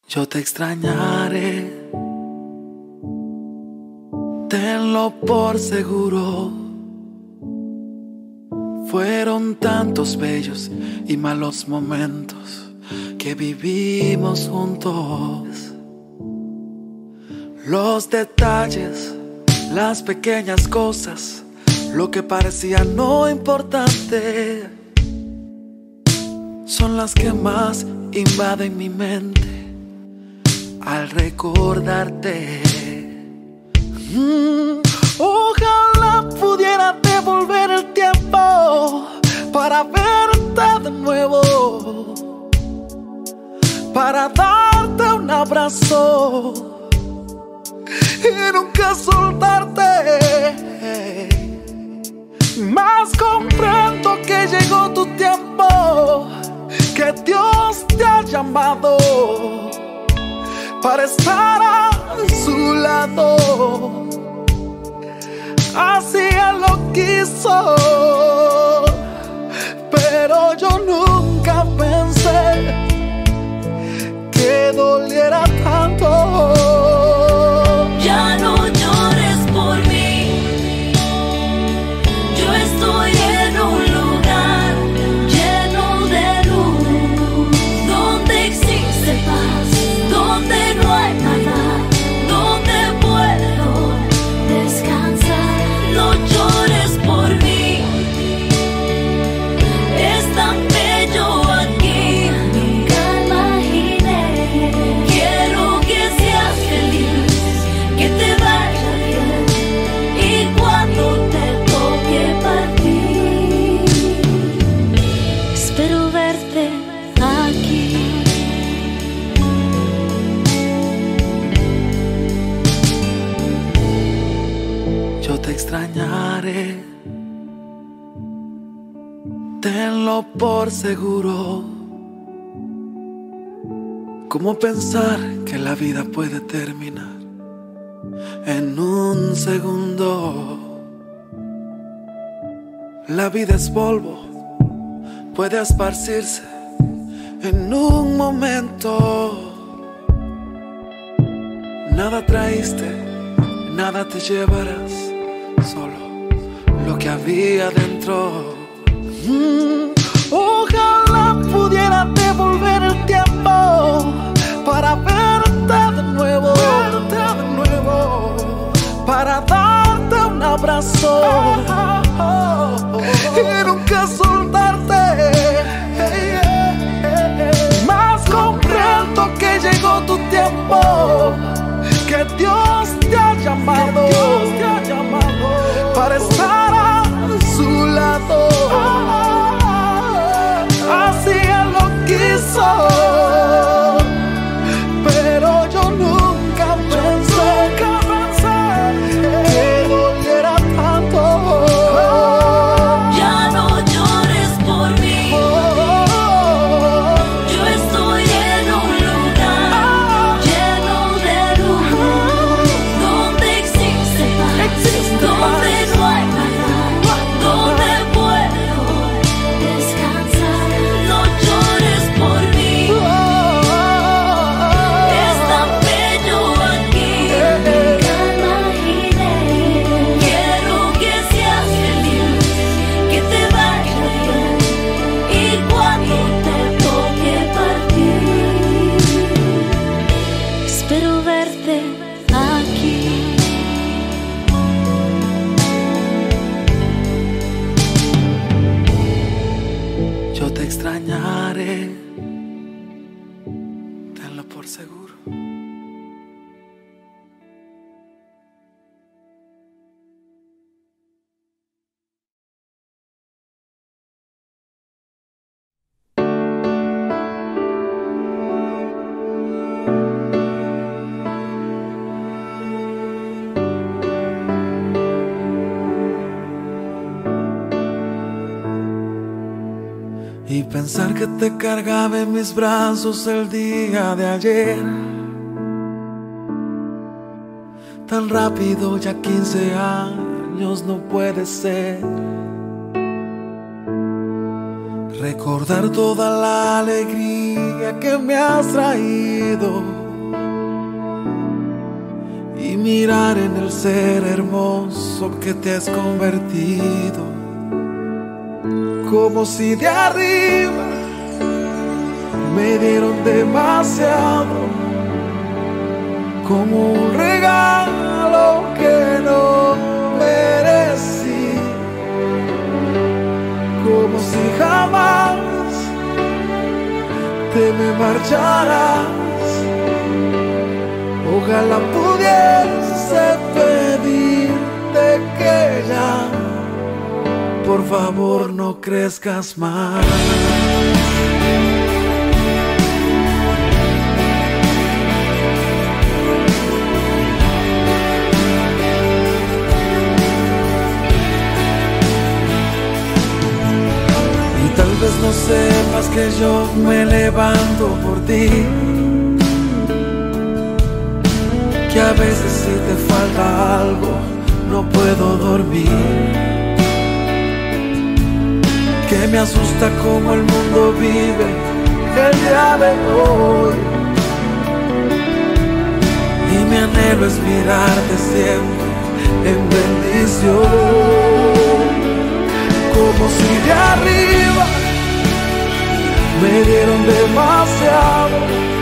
Yo te extrañaré, tenlo por seguro. Fueron tantos bellos y malos momentos que vivimos juntos. Los detalles, las pequeñas cosas, lo que parecía no importante, son las que más invaden mi mente al recordarte. Ojalá pudiera devolver el tiempo para verte de nuevo, para darte un abrazo y nunca soltarte. Mas comprendo que llegó tu tiempo, que Dios te ha llamado para estar a su lado. Así Él lo quiso, pero yo nunca pensé que doliera tanto. Ya no llores por mí, yo estoy en un lugar lleno de luz, donde existe paz, donde no hay maldad, donde puedo descansar. No llores por mí, es tan bello aquí, nunca imaginé. Quiero que seas feliz, que te vaya bien, y cuando te toque partir, espero verte aquí. Yo te extrañaré, tenlo por seguro. ¿Cómo pensar que la vida puede terminar en un segundo? La vida es polvo, puede esparcirse en un momento. Nada traíste, nada te llevarás, solo lo que había dentro. Ojalá pudiera devolver el tiempo para verte de nuevo, para darte un abrazo y nunca soltarte. Mas comprendo que llegó tu tiempo, que Dios te ha llamado para estar a su lado. Así Él lo quiso, pero yo nunca pensé que doliera tanto. Ya no llores por mí, yo estoy en un lugar lleno de luz, donde existe paz, donde no hay maldad, donde puedo descansar. No llores por mí, es tan bello aquí, nunca imaginé. Quiero que seas feliz, que te vaya bien, y cuando te toque partir, espero verte aquí. Yo te extrañaré, tenlo por seguro. Y pensar que te cargaba en mis brazos el día de ayer, tan rápido, ya 15 años no puede ser. Recordar toda la alegría que me has traído y mirar en el ser hermoso que te has convertido, como si de arriba me dieron demasiado, como un regalo que no merecí, como si jamás te me marcharas. Ojalá pudiese pedirte que ya, por favor, no crezcas más. Y tal vez no sepas que yo me levanto por ti, que a veces si te falta algo no puedo dormir, que me asusta cómo el mundo vive el día de hoy, y mi anhelo es mirarte siempre en bendición, como si de arriba me dieron demasiado,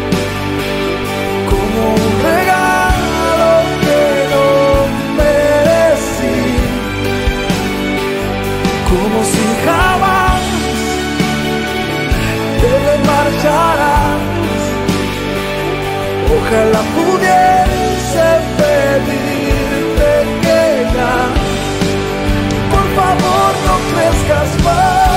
como un regalo que no merecí, como si jamás te me marcharas. Ojalá pudiese pedirte que ya, por favor, no crezcas más.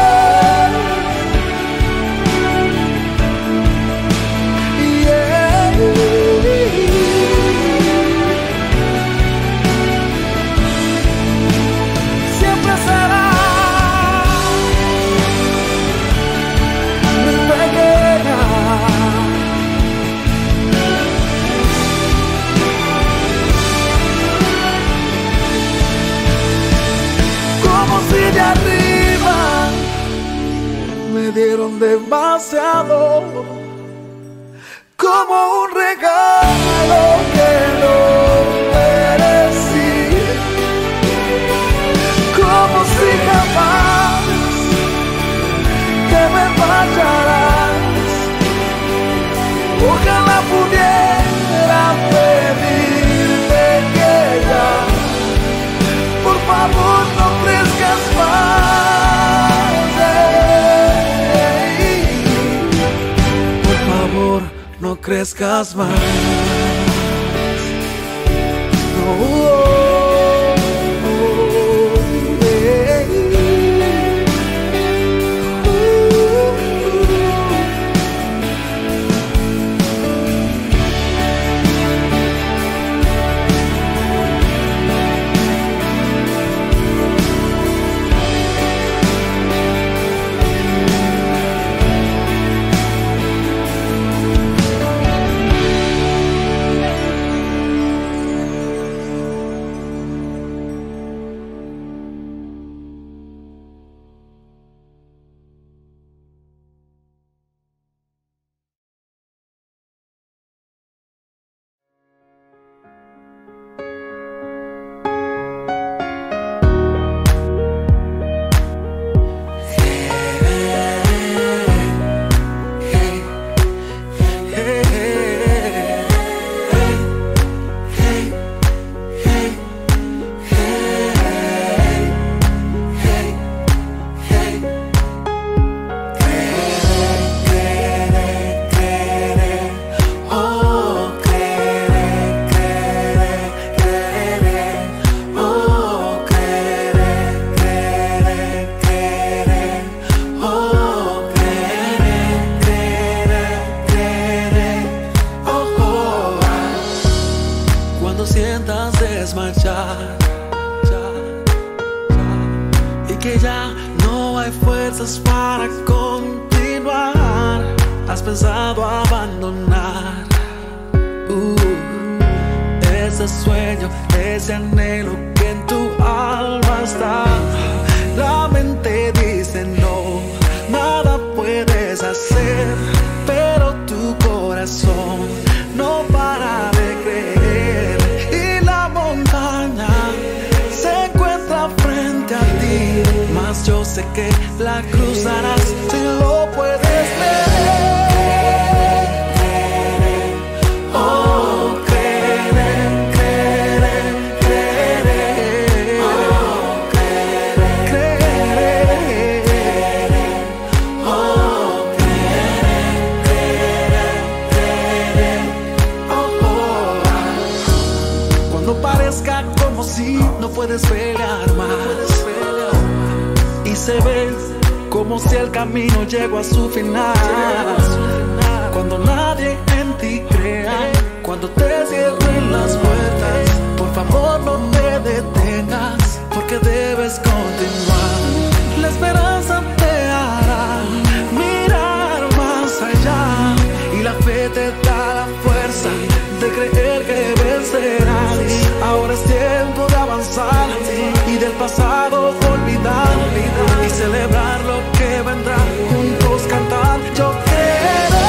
De arriba me dieron demasiado, como un regalo que no merecí, como si jamás te me fallarás. Ojalá pudiera pedirte que ya, por favor, no crezcas más. Por favor, no crezcas más. No. Y que ya no hay fuerzas para continuar. Has pensado abandonar ese sueño, ese anhelo que en tu alma está. La mente dice no, ser, pero tu corazón no para de creer. Y la montaña se encuentra frente a ti, mas yo sé que la cruzarás si lo puedes ver. Oh, creer, creer, creer. Oh, creer, creer. Oh, creer, creer. Oh, oh. Cuando parezca como si no puedes pelear más y se ve como si el camino llegó a su final. Cuando nadie en ti crea, cuando te cierren las puertas, por favor no te detengas, porque debes continuar. La esperanza te hará mirar más allá, y la fe te da la fuerza de creer que vencerás. Ahora es tiempo de avanzar y del pasado olvidar y celebrar lo que vendrá. Juntos cantar, yo creeré.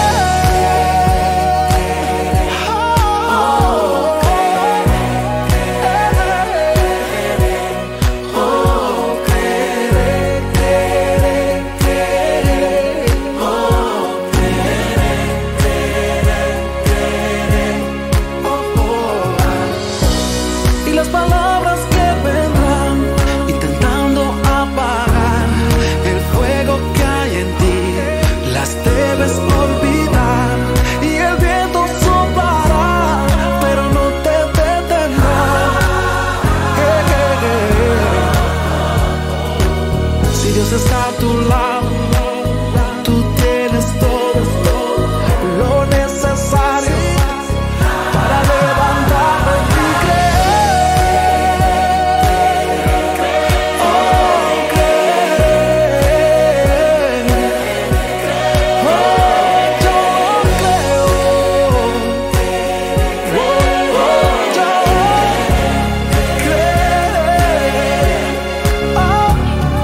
Está a tu lado, tú tienes todo lo necesario para levantarte y creer. Oh, creer. Oh, yo creo. Oh, yo creo. Oh.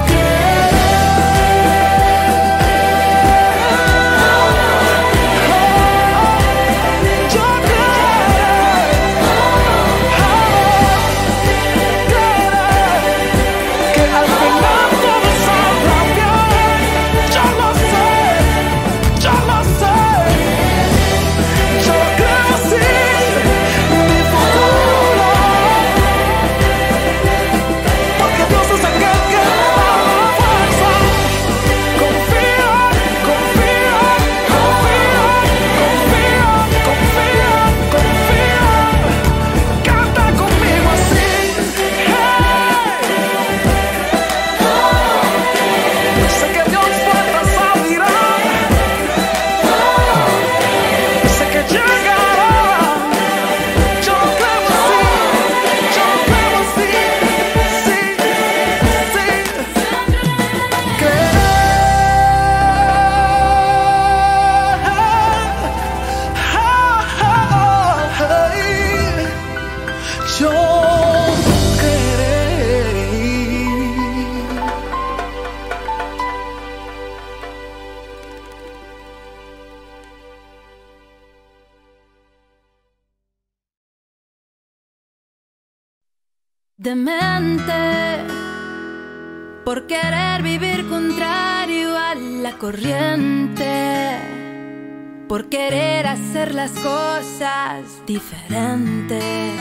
Demente por querer vivir contrario a la corriente, por querer hacer las cosas diferente,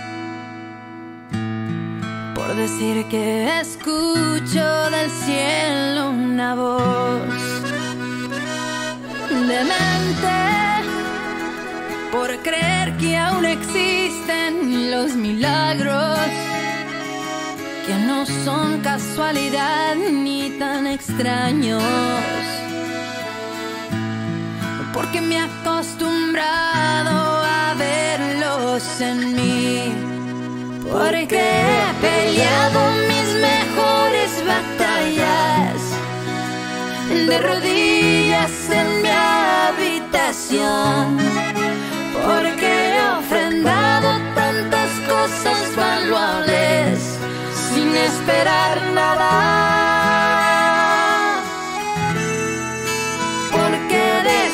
por decir que escucho del cielo una voz. Demente por creer que aún existen los milagros, que no son casualidad ni tan extraños, porque me he acostumbrado a verlos en mí, porque he peleado mis mejores batallas de rodillas en mi habitación, porque he ofrendado tantas cosas valuables sin esperar nada, porque he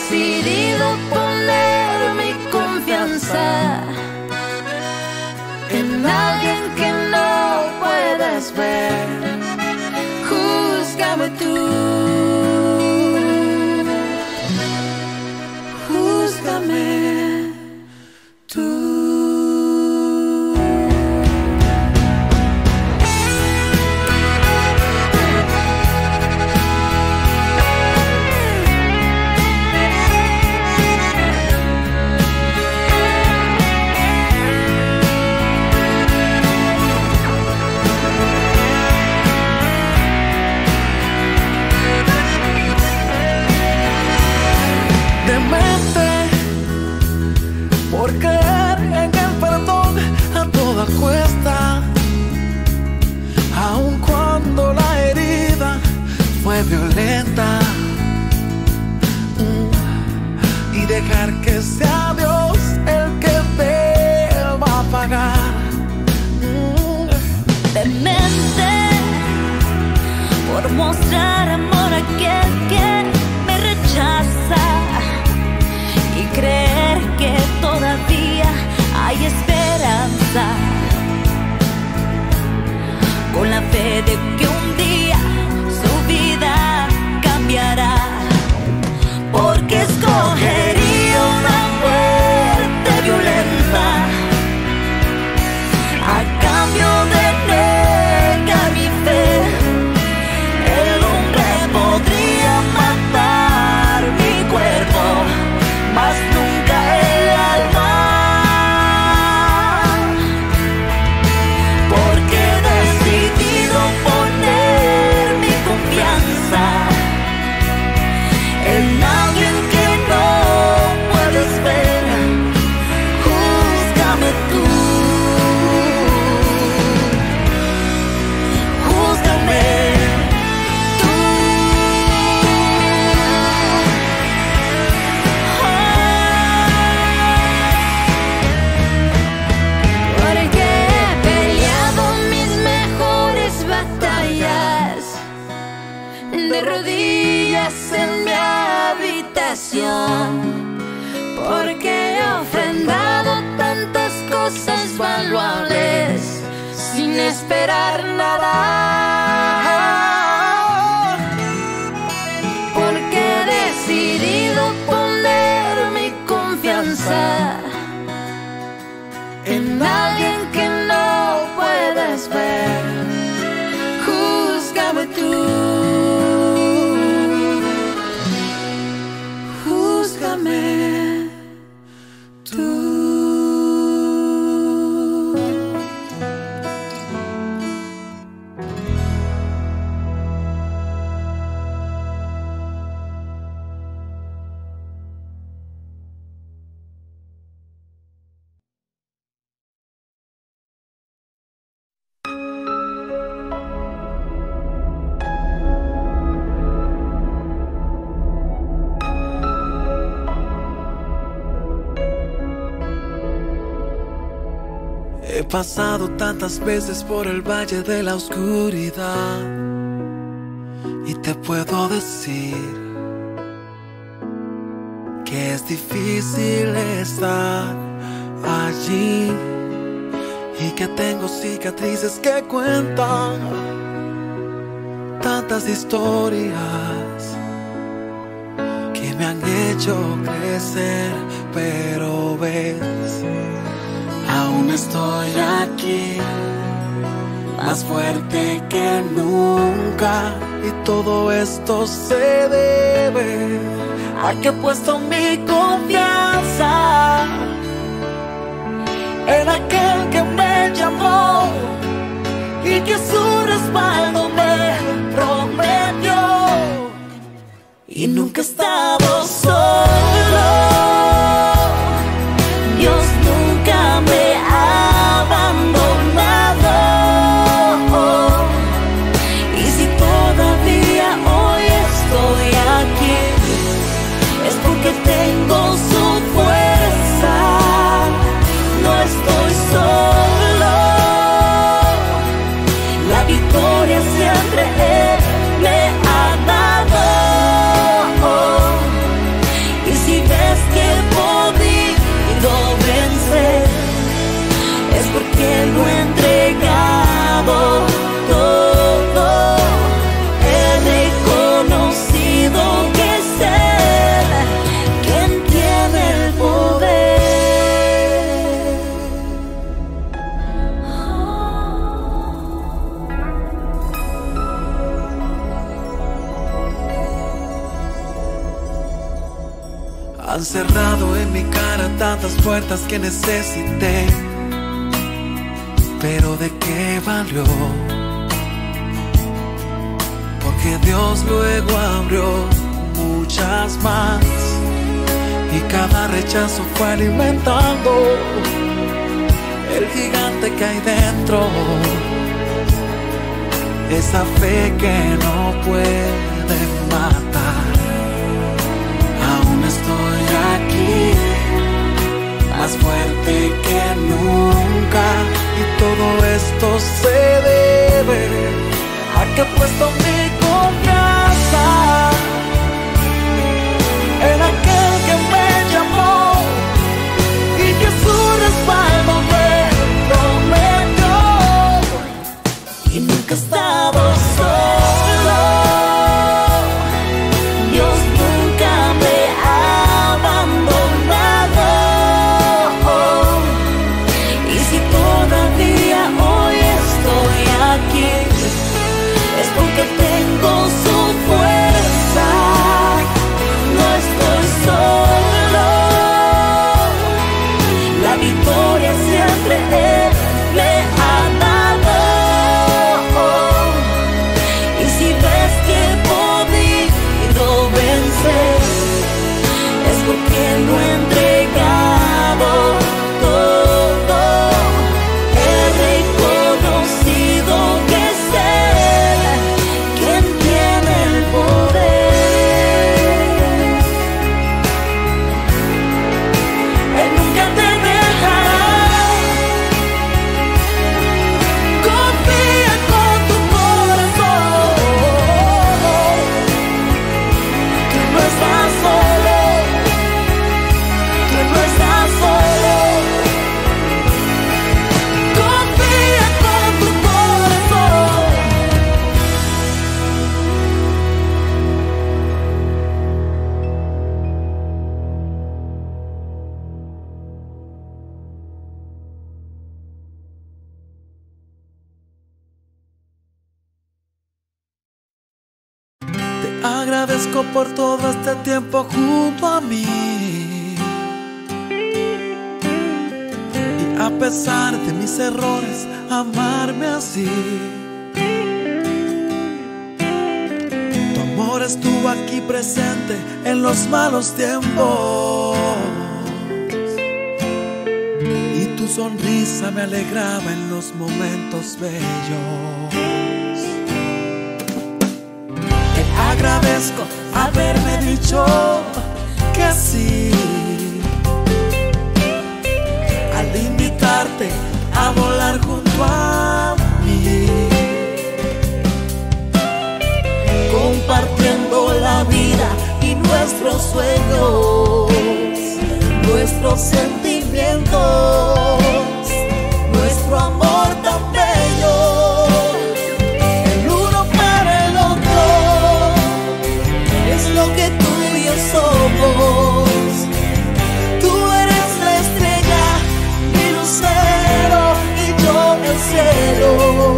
por creer en el perdón a toda cuesta, aun cuando la herida fue violenta, y dejar que sea Dios el que deba pagar. Demente por mostrar amor a aquel que me rechaza y creer que todavía hay esperanza, con la fe de que un día su vida cambiará, porque escogería una muerte violenta a cambio de negar mi fe. El hombre podría matar mi cuerpo, mas nunca el alma, porque he decidido poner mi confianza en alguien que no puedes ver. Júzgame tú, júzgame tú. Porque he peleado mis mejores batallas de rodillas en mi habitación, porque he ofrendado tantas cosas valuables sin esperar nada, porque he decidido poner mi confianza en alguien que no puedes ver. Júzgame tú, júzgame tú. He pasado tantas veces por el valle de la oscuridad y te puedo decir que es difícil estar allí y que tengo cicatrices que cuentan tantas historias que me han hecho crecer, pero ves, aún estoy aquí, más fuerte que nunca, y todo esto se debe a que he puesto mi confianza en aquel que me llamó y que su respaldo me prometió, y nunca he estado solo. Dios nunca me ha abandonado, y si todavía hoy estoy aquí es porque tengo su fuerza. No estoy solo, la victoria siempre Él me ha dado, y si ves que he podido vencer es porque lo he entregado todo. He reconocido que es Él quien tiene el poder. Han cerrado en mi cara tantas puertas que necesité, pero ¿de qué valió? Porque Dios luego abrió muchas más, y y cada rechazo fue alimentando el gigante que hay dentro, esa fe que no puede matar. Aún estoy aquí, más fuerte que nunca, y todo esto se debe a que he puesto mi confianza en aquel que me llamó y que su respaldo me prometió. Y nunca he estado solo, Dios nunca me ha abandonado. Y si todavía hoy estoy aquí, es porque tengo su fuerza. No estoy solo, la victoria siempre Él me ha dado. Y si ves que he podido vencer, es porque lo he entregado todo. He reconocido que es Él quien tiene el poder. Él nunca te dejará. Confía con tu corazón. Tú no estás solo. Tú no estás solo. Confía con tu corazón. Te agradezco por todo este tiempo junto a mí, y a pesar de mis errores, amarme así. Tu amor estuvo aquí presente en los malos tiempos, y tu sonrisa me alegraba en los momentos bellos. Te agradezco haberme dicho que sí, al invitarte a volar junto a mí, compartiendo la vida y nuestros sueños, nuestros sentimientos, nuestro amor tan bello. El uno para el otro es lo que tú y yo somos. Tú eres la estrella, mi lucero, y yo el cielo.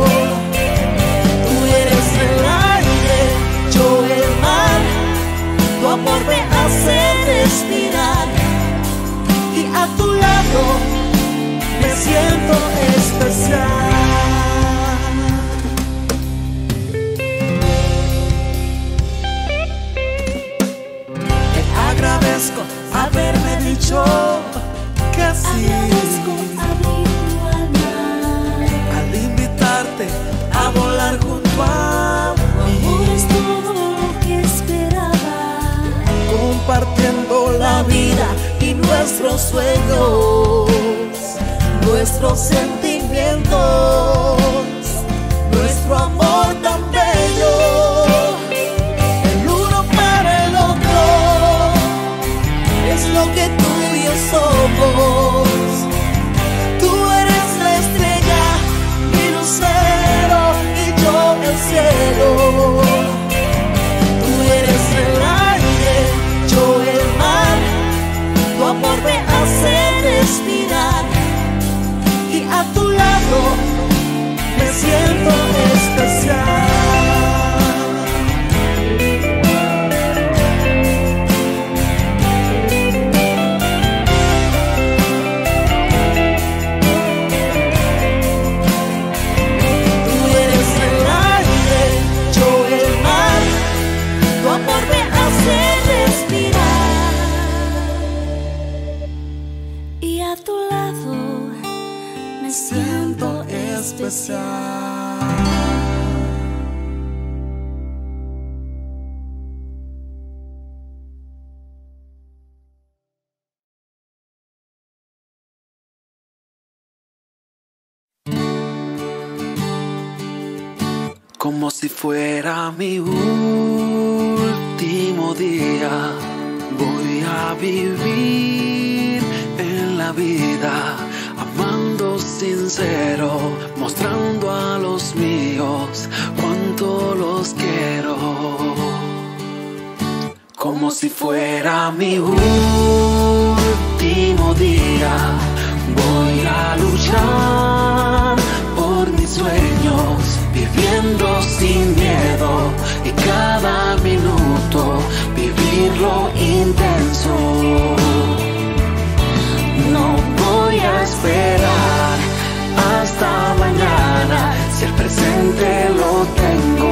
Tú eres el aire, yo el mar. Tu amor me hace respirar, y a tu lado me siento especial. Te agradezco haberme dicho que sí, al invitarte a volar junto a mí, Es todo lo que esperaba. compartiendo la vida y nuestros sueños, nuestros sentimientos, nuestro amor tan bello. El uno para el otro es lo que tú y yo somos. Tú eres la estrella, mi lucero, y yo el cielo. Tú eres el aire, yo el mar. Tu amor me hace respirar, y a tu lado a tu lado me siento especial. Como si fuera mi último día, voy a vivir en la vida, amando sincero, mostrando a los míos cuánto los quiero. Como si fuera mi último día, voy a luchar por mis sueños, viviendo sin miedo y cada minuto vivirlo intenso. No voy a esperar hasta mañana si el presente lo tengo.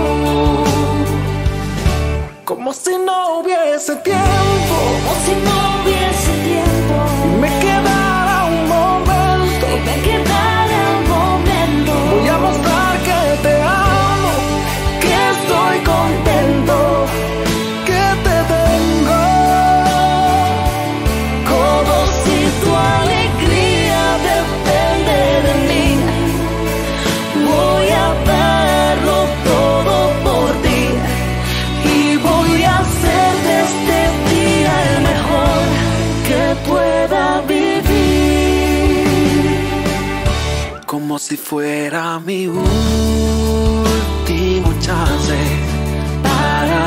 Como si no hubiese tiempo, como si no hubiese tiempo, y me quedara un momento, y me quedara un momento. Voy a mostrar que te amo, que estoy contento, que te tengo. Como si tu alegría depende de mí, voy a darlo todo por ti, y voy a hacer de este día el mejor que pueda vivir. Como si fuera mi último chance para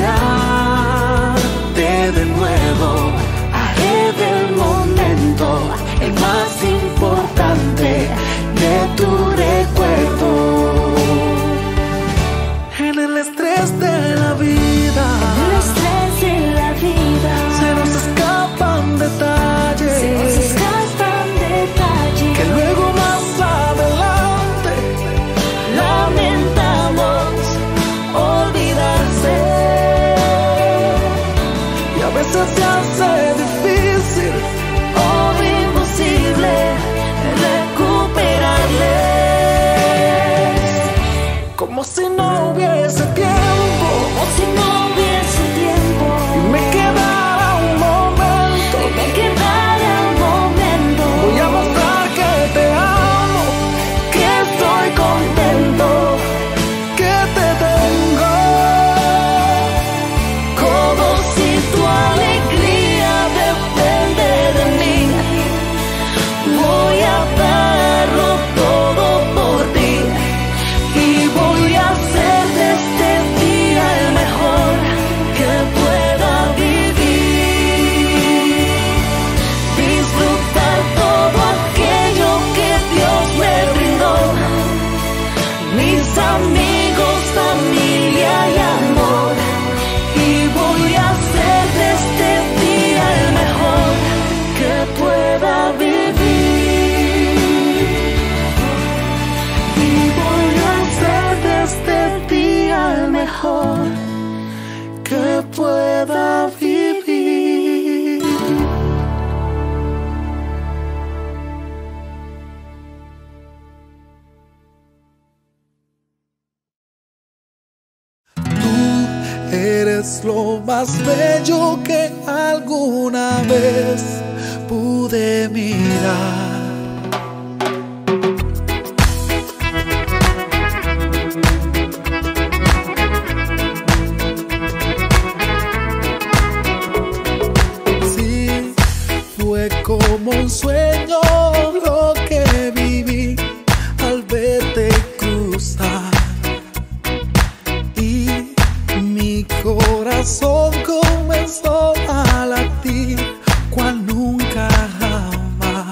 mirarte de nuevo. Haré del momento el más importante de tu recuerdo. En el estrés de la vida, el estrés de la vida, se nos escapan detalles, se nos escapan detalles que luego más adelante lamentamos olvidarse, y a veces se hace difícil o imposible recuperarles. como si no hubiese tiempo, Como si no hubiese tiempo, y me quedara un momento. y me quedara un momento. Voy a mostrar que te amo, que estoy contento, que te tengo. Como si tu alegría depende de mí, voy a darlo todo por ti, y voy a hacer de este día el mejor que pueda vivir. Disfrutar todo aquello que Dios me brindó, mis amigos, familia y amor, y voy a hacer de este día el mejor que pueda vivir. Y voy a hacer de este día el mejor Que pueda vivir. Tú eres lo más bello que alguna vez pude mirar. Sí, fue como un sueño lo que viví al verte cruzar, y mi corazón comenzó a latir cual nunca jamás.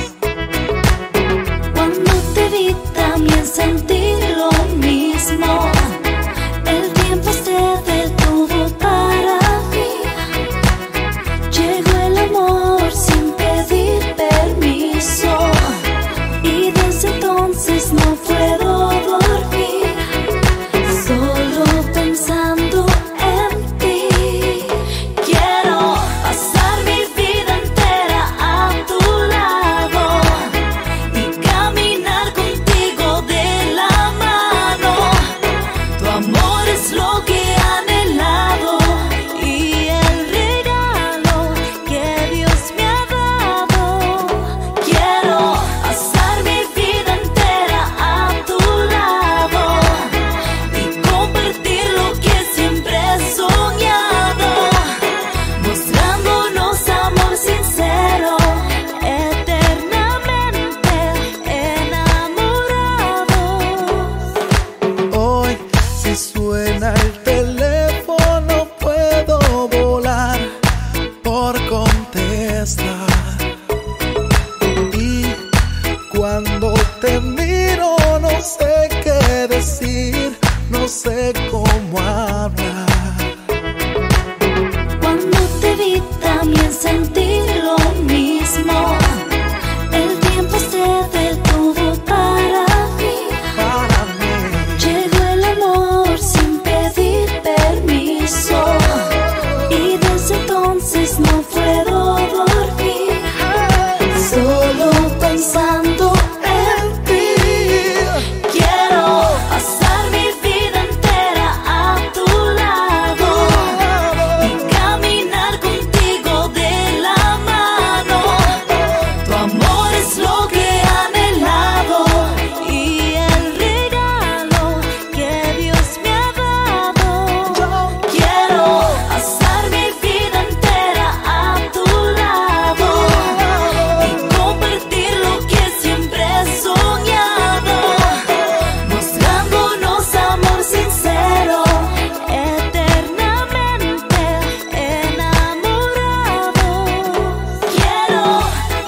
Cuando te vi también sentí lo mismo, el tiempo se detuvo para mí, llegó el amor sin pedir permiso. Cuando te miro no sé qué decir, no sé cómo hablar. Cuando te vi también sentí lo mismo. El tiempo se detuvo para mí. Llegó el amor sin pedir permiso, y desde entonces no puedo dormir, solo pensando en ti. Quiero pasar mi vida entera a tu lado y caminar contigo de la mano. Tu amor es lo que he anhelado y el regalo que Dios me ha dado. Quiero pasar mi vida entera a tu lado y compartir lo que siempre he soñado, mostrándonos amor sincero, eternamente enamorados. Quiero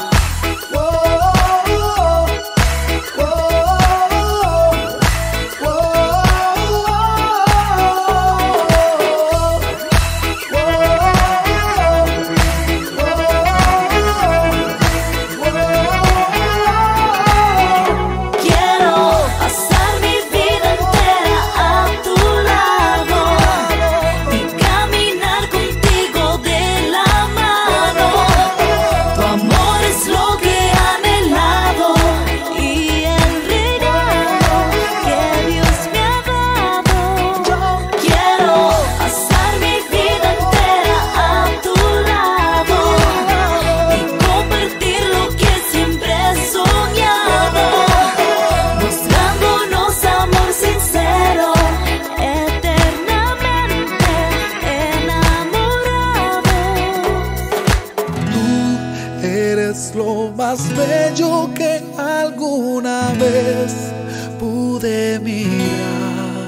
Quiero pasar mi vida entera a tu lado y caminar contigo de la mano. Tu amor es lo que he anhelado y el regalo que Dios me ha dado. Quiero pasar mi vida entera a tu lado y compartir lo que siempre he soñado, mostrándonos amor sincero, eternamente enamorados. Tú eres lo más bello que alguna vez pude mirar.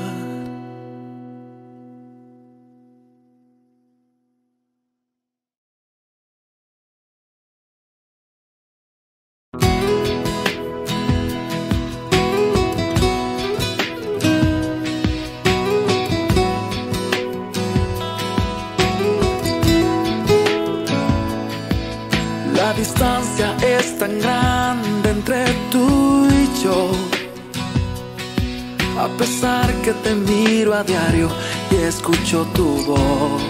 La distancia es tan grande entre tú y yo, a pesar que te miro a diario y escucho tu voz.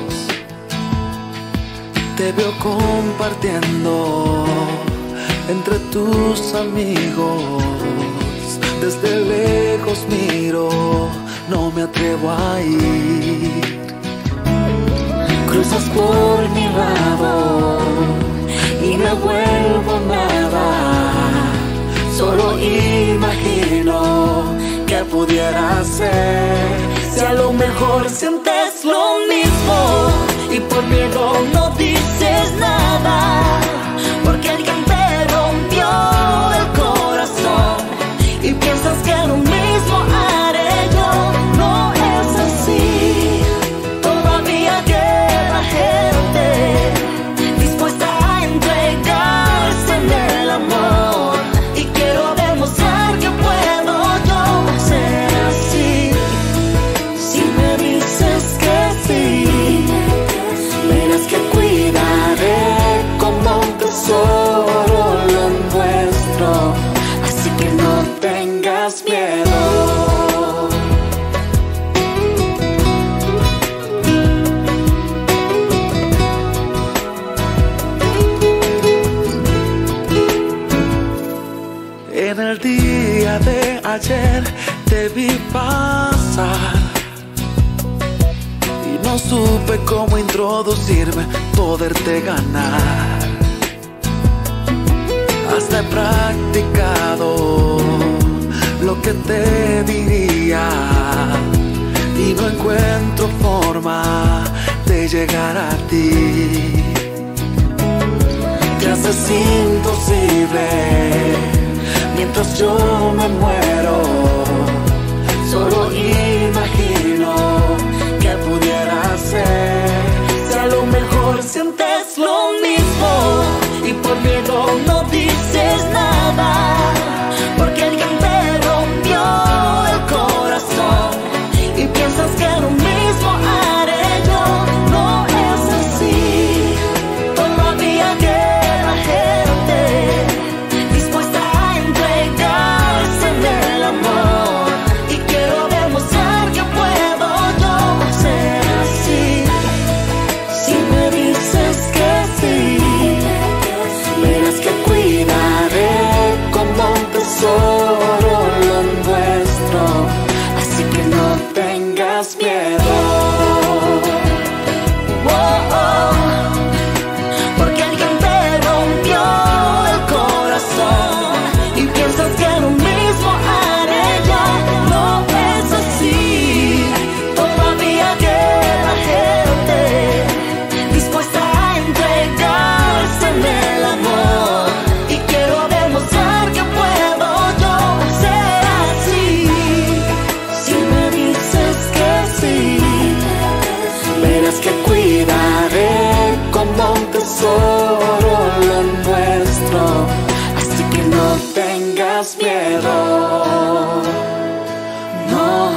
Te veo compartiendo entre tus amigos. Desde lejos miro, no me atrevo a ir. Cruzas por mi lado y me vuelvo nada. Solo imagino que pudiera ser, si a lo mejor sientes lo mismo y por miedo no dices nada, porque alguien te rompió el corazón y piensas que lo mismo haré yo. No es así, todavía queda gente dispuesta a entregarse en el amor, y quiero demostrar que puedo yo ser así. Si me dices que sí, verás que cuidaré como un tesoro lo nuestro, así que no tengas miedo. En el día de ayer te vi pasar y no supe cómo introducirme, poderte ganar. Hasta he practicado lo que te diría y no encuentro forma de llegar a ti. Te haces imposible mientras yo me muero. Solo imagino que pudiera ser, si a lo mejor sientes lo mismo y por miedo no dices nada, tengas miedo. No,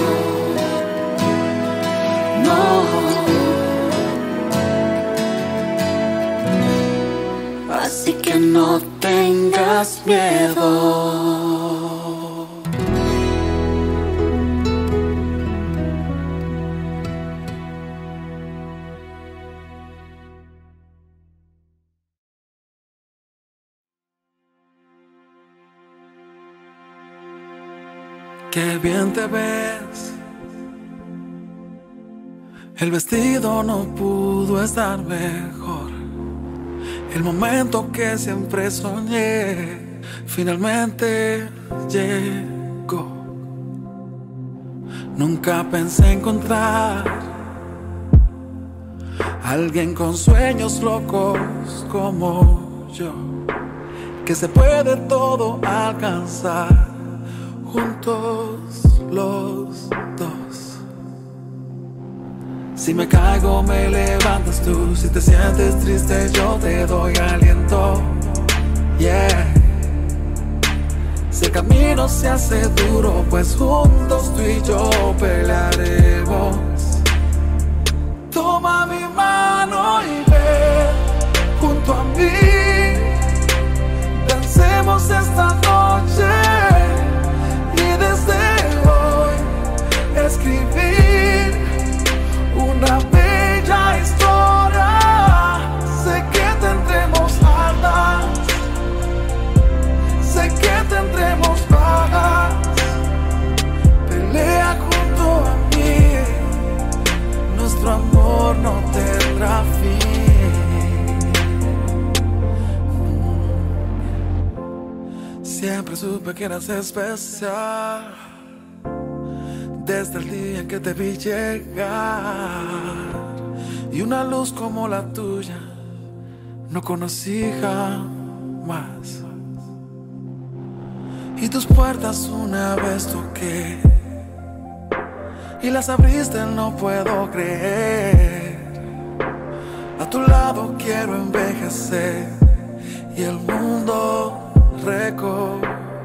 no. Así que no tengas miedo. Qué bien te ves. El vestido no pudo estar mejor. El momento que siempre soñé finalmente llegó. Nunca pensé encontrar alguien con sueños locos como yo, que se puede todo alcanzar juntos los dos. Si me caigo me levantas tú, si te sientes triste yo te doy aliento. Yeah. Si el camino se hace duro, pues juntos tú y yo pelearemos. Toma mi mano y ven junto a mí, dancemos esta noche. Desde hoy escribir una bella historia. Sé que tendremos alas, sé que tendremos bajas. Pelea junto a mí, nuestro amor no tendrá fin. Siempre supe que eras especial, desde el día en que te vi llegar. Y una luz como la tuya no conocí jamás. Y tus puertas una vez toqué y las abriste, no puedo creer. A tu lado quiero envejecer y el mundo recorrer.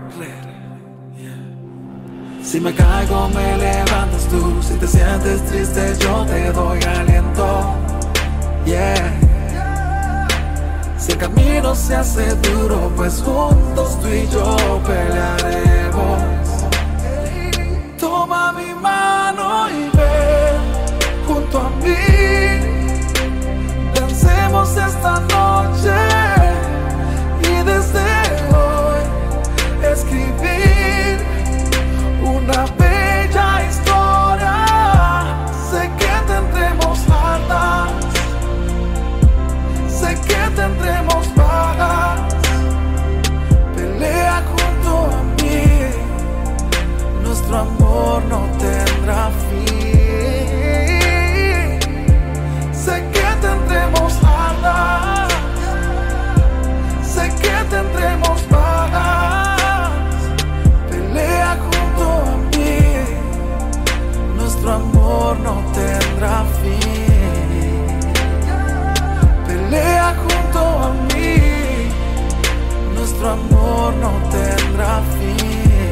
Si me caigo me levantas tú, si te sientes triste yo te doy aliento. Yeah. Si el camino se hace duro, pues juntos tú y yo pelearemos. Toma mi mano y ven junto a mí, dancemos esta noche. Y desde hoy escribir una bella historia. Sé que tendremos altas, sé que tendremos bajas. Pelea junto a mí, nuestro amor no tendrá fin. Sé que tendremos alas, sé que tendremos bajas. Pelea junto a mí, nuestro amor no tendrá fin. Pelea junto a mí, nuestro amor no tendrá fin.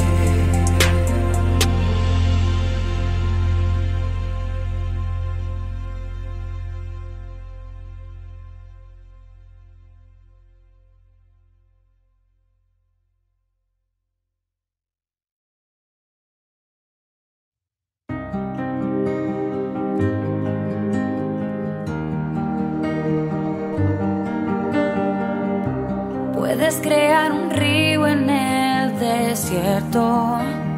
Puedes crear un río en el desierto,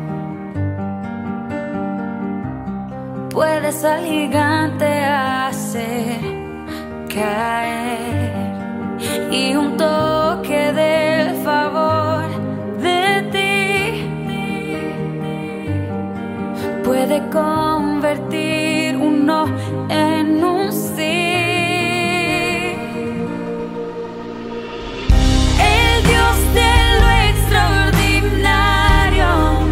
puedes al gigante hacer caer, y un toque del favor de ti puede convertir un no en un sí. De lo extraordinario,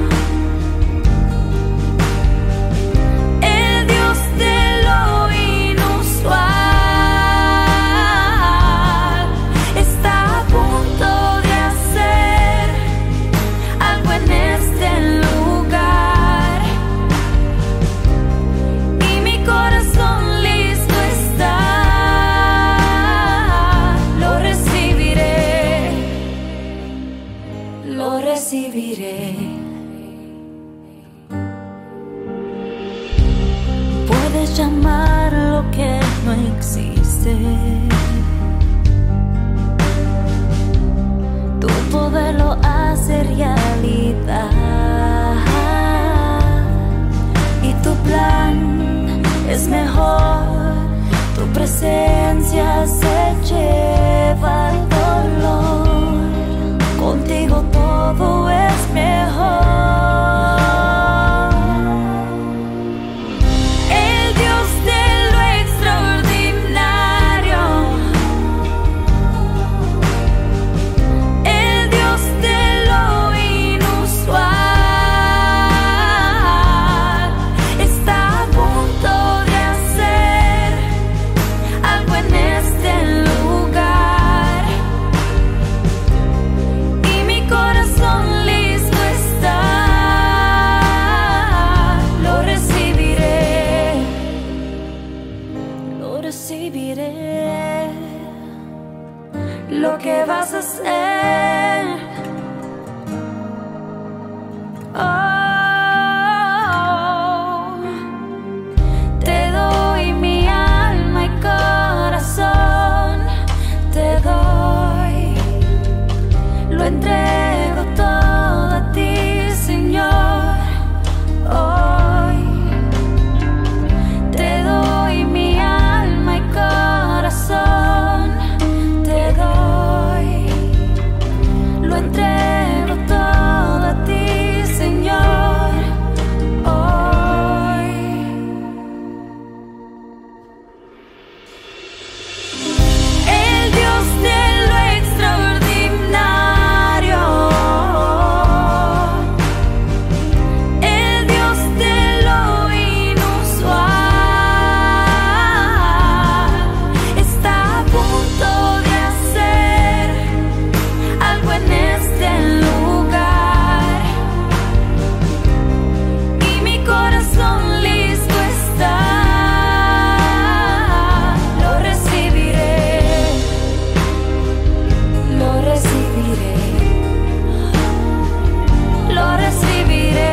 el Dios de lo inusual está lo recibiré. Puedes llamar lo que no existe, tu poder lo hace realidad, y tu plan es mejor. Tu presencia se lleva el dolor, contigo todo es mejor. El Dios de lo extraordinario, el Dios de lo inusual, está a punto de hacer algo en este lugar, y mi corazón listo está. Lo recibiré, lo recibiré. Lo que vas a hacer, oh, te doy mi alma y corazón, te doy, lo entrego todo a ti, Señor. Hoy te doy mi alma y corazón, te doy, lo entrego todo a ti, Señor. Hoy el Dios de lo extraordinario, el Dios de lo inusual, está a punto de hacer algo en este lugar, y mi corazón listo está. Lo recibiré, lo recibiré, lo recibiré.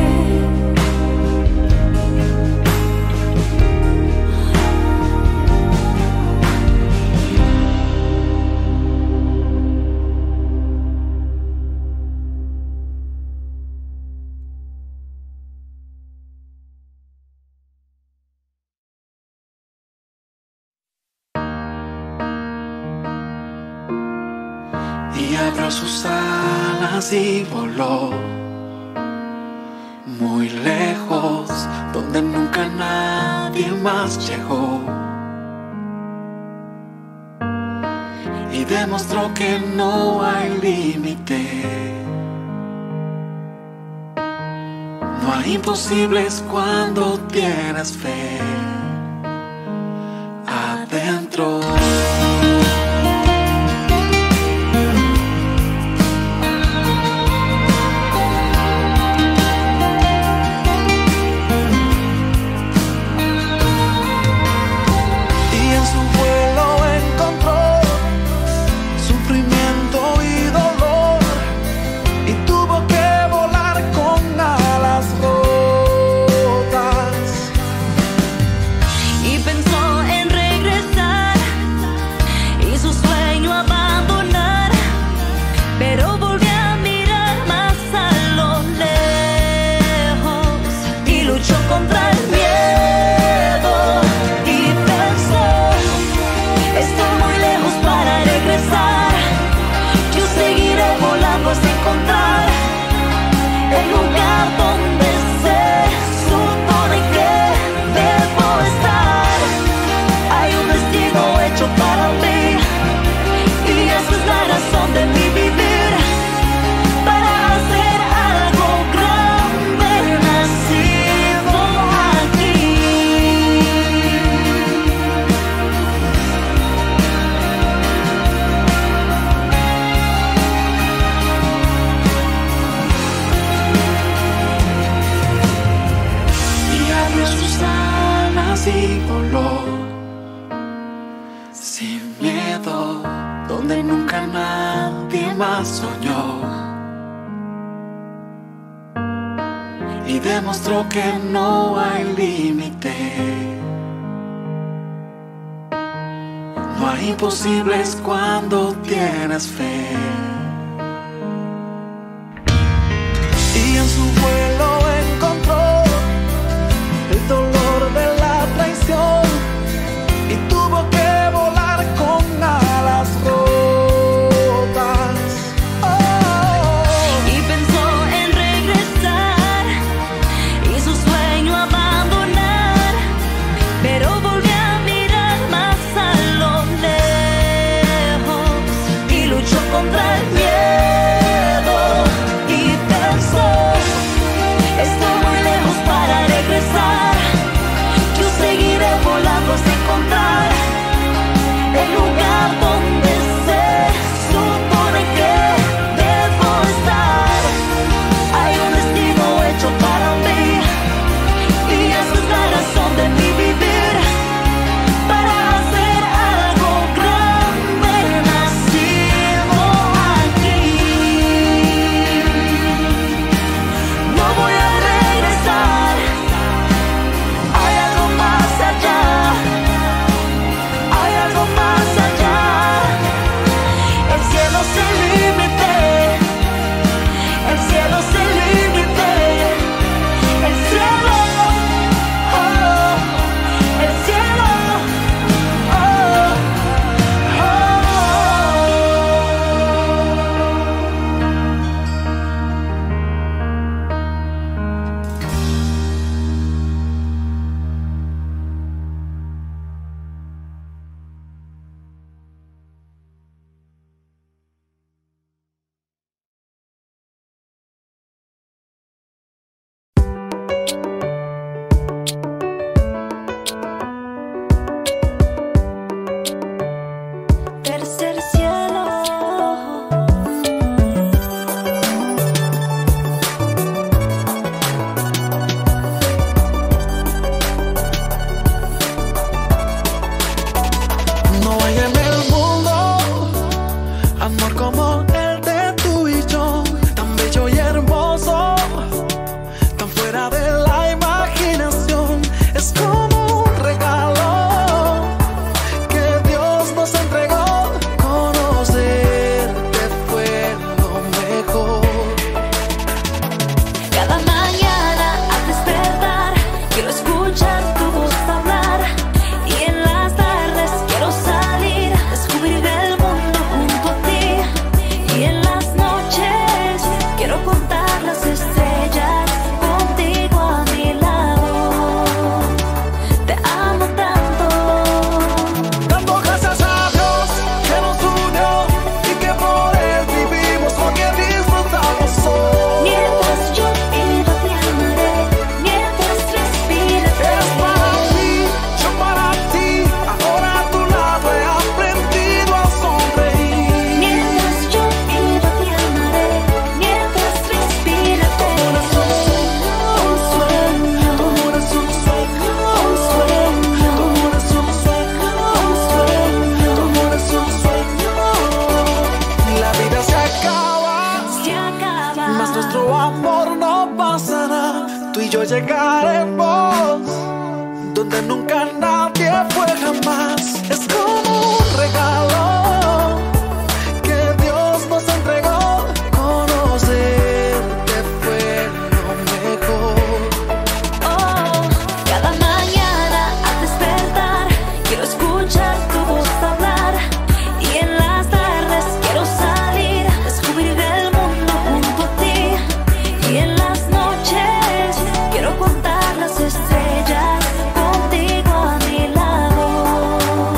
Y abrió sus alas y voló muy lejos, donde nunca nadie más llegó, y demostró que no hay límite, no hay imposibles cuando tienes fe adentro. y voló sin miedo, donde nunca nadie más soñó. y demostró que no hay límite. No hay imposibles cuando tienes fe. Y en su vuelo encontró el dolor de la traición y tuvo que volar con alas rotas. Y pensó en regresar y su sueño abandonar, pero volvió a mirar más a lo lejos y luchó contra el miedo y pensó: estoy muy lejos para regresar, yo seguiré volando hasta encontrar el lugar donde se supone que debo estar. Hay un destino hecho para mí y esa es la razón de mi vivir, para hacer algo grande nacido aquí. No voy a regresar, hay algo más allá, hay algo más allá. El cielo es el límite, el cielo es el límite, el cielo, oh, el cielo, oh, tercer cielo. No hay en el mundo amor como el de tú y yo, tan bello y hermoso, tan fuera de la imaginación. Es como un regalo que Dios nos entregó. Conocerte fue lo mejor. Cada mañana al despertar quiero escuchar tu voz hablar, y en las tardes quiero salir, descubrir el mundo junto a ti, y en las noches quiero contar las estrellas contigo a mi lado. Te amo tanto. Dando gracias a Dios que nos unió y que por él vivimos, porque disfrutamos hoy. Mientras yo viva te amaré, mientras respire te Es para ti, yo para ti, ahora a tu lado he aprendido a sonreír. mientras yo viva te amaré, mientras respire te amaré. Un sueño, Tu amor es un sueño, un sueño, tu amor es un sueño, un sueño, tu amor es un sueño. La vida se acaba, se acaba. mas nuestro amor no pasará. Tú y yo llegaremos donde nunca nadie fue jamás. Es como un regalo que Dios nos entregó. Conocerte fue lo mejor. Oh, cada mañana al despertar quiero escuchar tu voz hablar, y en las tardes quiero salir, descubrir el mundo junto a ti, y en las noches quiero contar las estrellas contigo a mi lado.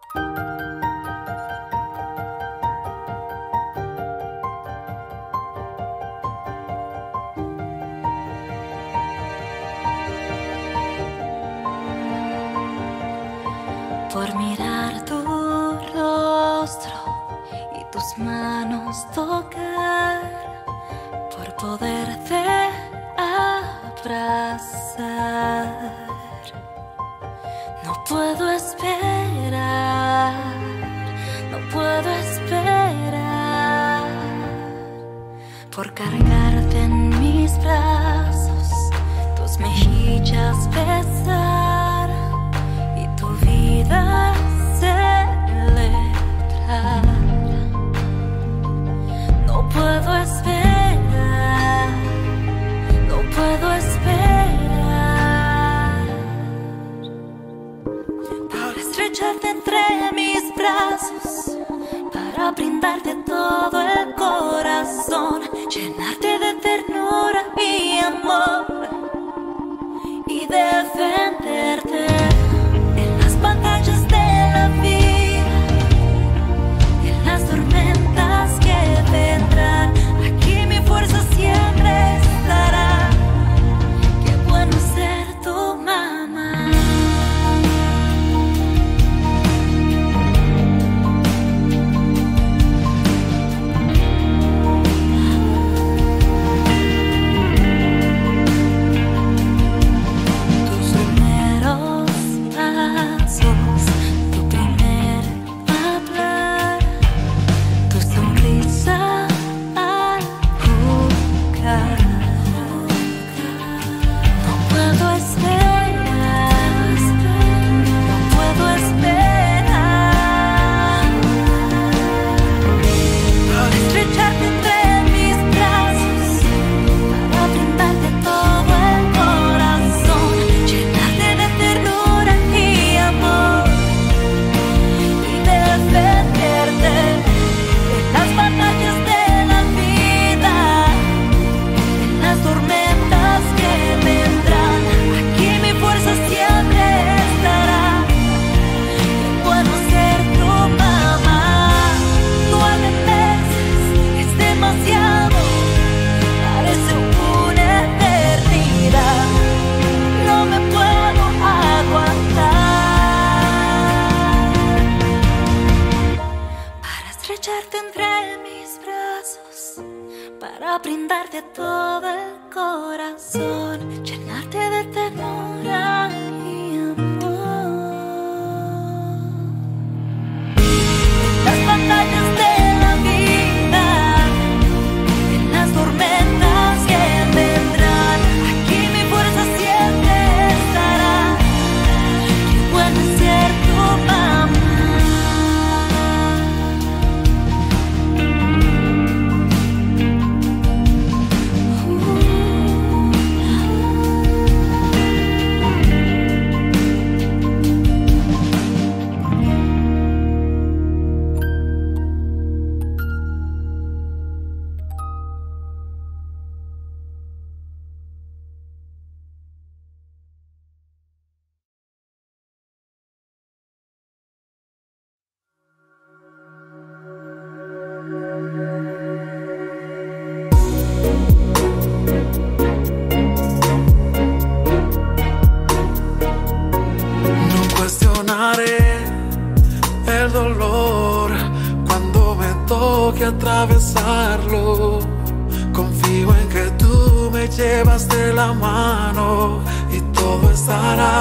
Por mirar tu rostro y tus manos tocar, por poderte abrazar. No puedo esperar, no puedo esperar por cargarte en mis brazos, tus mejillas besar y tu vida celebrar. No puedo esperar, no puedo esperar para estrecharte entre mis brazos, para brindarte todo el corazón, llenarte de ternura y amor y defenderte en las batallas de la vida, en las tormentas que vendrán. Aquí mi fuerza siempre estará. Qué bueno ser tu mamá. Tus primeros pasos, tu primer hablar, tu sonrisa al jugar. No puedo esperar, no puedo esperar para estrecharte entre mis brazos, para brindarte todo el corazón, llenarte de ternura y amor y defenderte en las batallas de la vida, en las tormentas que vendrán. Aquí mi fuerza siempre estará. Qué bueno ser tu mamá. 9 meses es demasiado, parece una eternidad. No me puedo aguantar para estrecharte entre mis brazos, para brindarte todo el corazón, llenarte de ternura y amor. En las batallas de la vida, en las tormentas que vendrán, aquí mi fuerza siempre estará. Qué bueno ser tu mamá. No cuestionaré el dolor cuando me toque atravesarlo. Confío en que tú me llevas de la mano y todo estará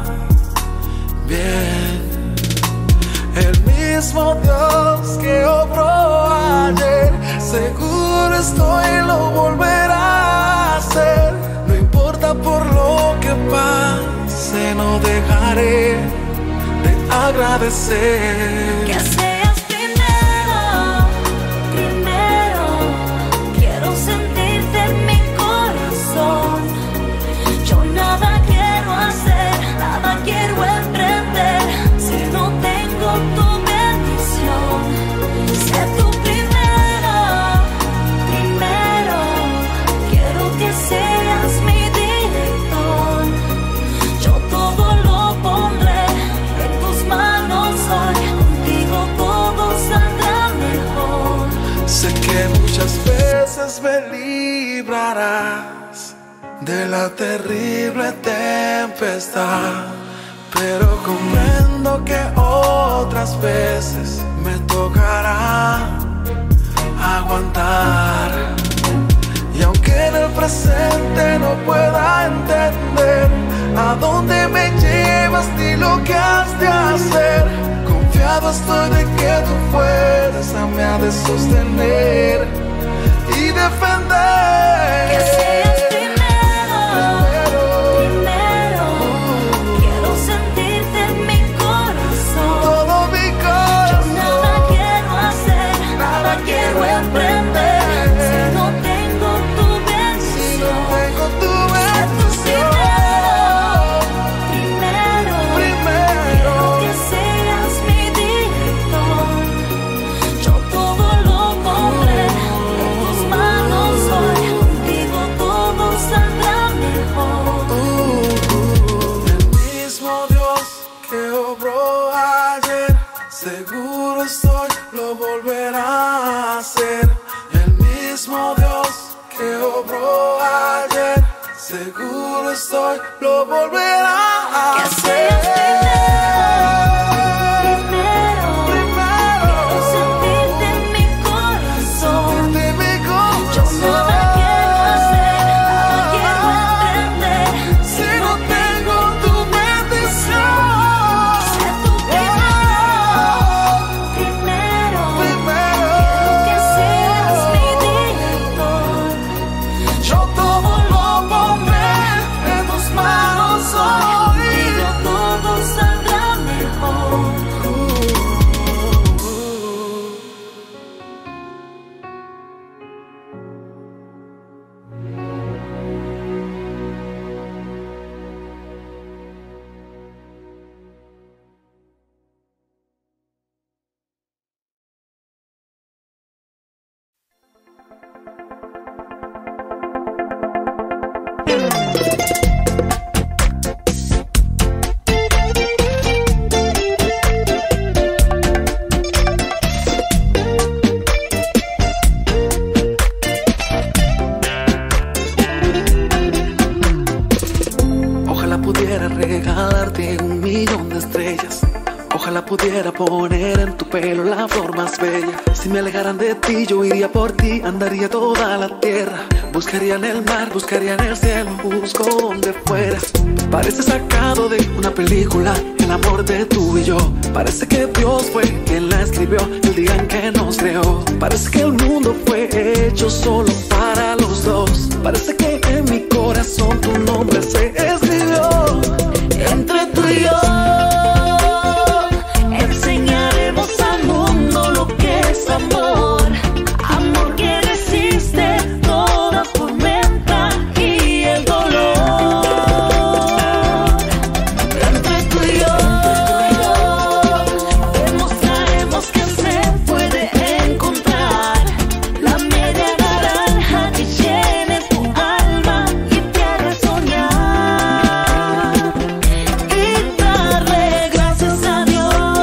bien. El mismo Dios que obró ayer, seguro estoy lo volverá a hacer. No importa por lo que pase, no dejaré de agradecer. Que seas primero, primero. Quiero sentirte en mi corazón. Yo nada quiero hacer, nada quiero emprender si no tengo tu bendición. Sé tú primero, primero. Quiero que seas mi director. Yo todo lo pondré en tus manos hoy. Dios me librarás de la terrible tempestad, pero comprendo que otras veces me tocará aguantar. Y aunque en el presente no pueda entender a dónde me llevas ni lo que has de hacer, confiado estoy de que tú fuerza me ha de sostener y defender. Que seas primero, quiero sentirte en mi corazón. Todo mi corazón. Yo nada quiero hacer, nada quiero emprender si no tengo tu bendición. Tengo tu Sé tú primero, quiero que seas mi director. Yo todo lo pondré en tus manos hoy, contigo todo saldrá mejor. El mismo Dios que obró ayer, seguro estoy, lo volverá a hacer. El mismo Dios que obró ayer, seguro estoy, lo volverá a Que hacer. seas primero, quiero sentirte en mi corazón. De mi Yo corazón. nada quiero hacer, nada quiero emprender Si no tengo tu bendición. Sé tú primero, quiero que seas mi director. Yo todo lo pondré en tus manos hoy. Contigo todo saldrá mejor. Ojalá pudiera regalarte 1.000.000 de estrellas. Ojalá pudiera poner en tu pelo la flor más bella. Si me alejaran de ti, yo iría por ti, andaría toda la tierra. Buscaría en el mar, buscaría en el cielo, busco donde fueras. Parece sacado de una película, el amor de tú y yo. Parece que Dios fue quien la escribió el día en que nos creó. Parece que el mundo fue hecho solo para los dos. Parece que en mi corazón tu nombre se escribió. Entre tú y yo enseñaremos al mundo lo que es amor. Amor que resiste toda tormenta y el dolor. Entre tú y yo demostraremos que se puede encontrar la media naranja que llene tu alma y te haga soñar y darle gracias a Dios.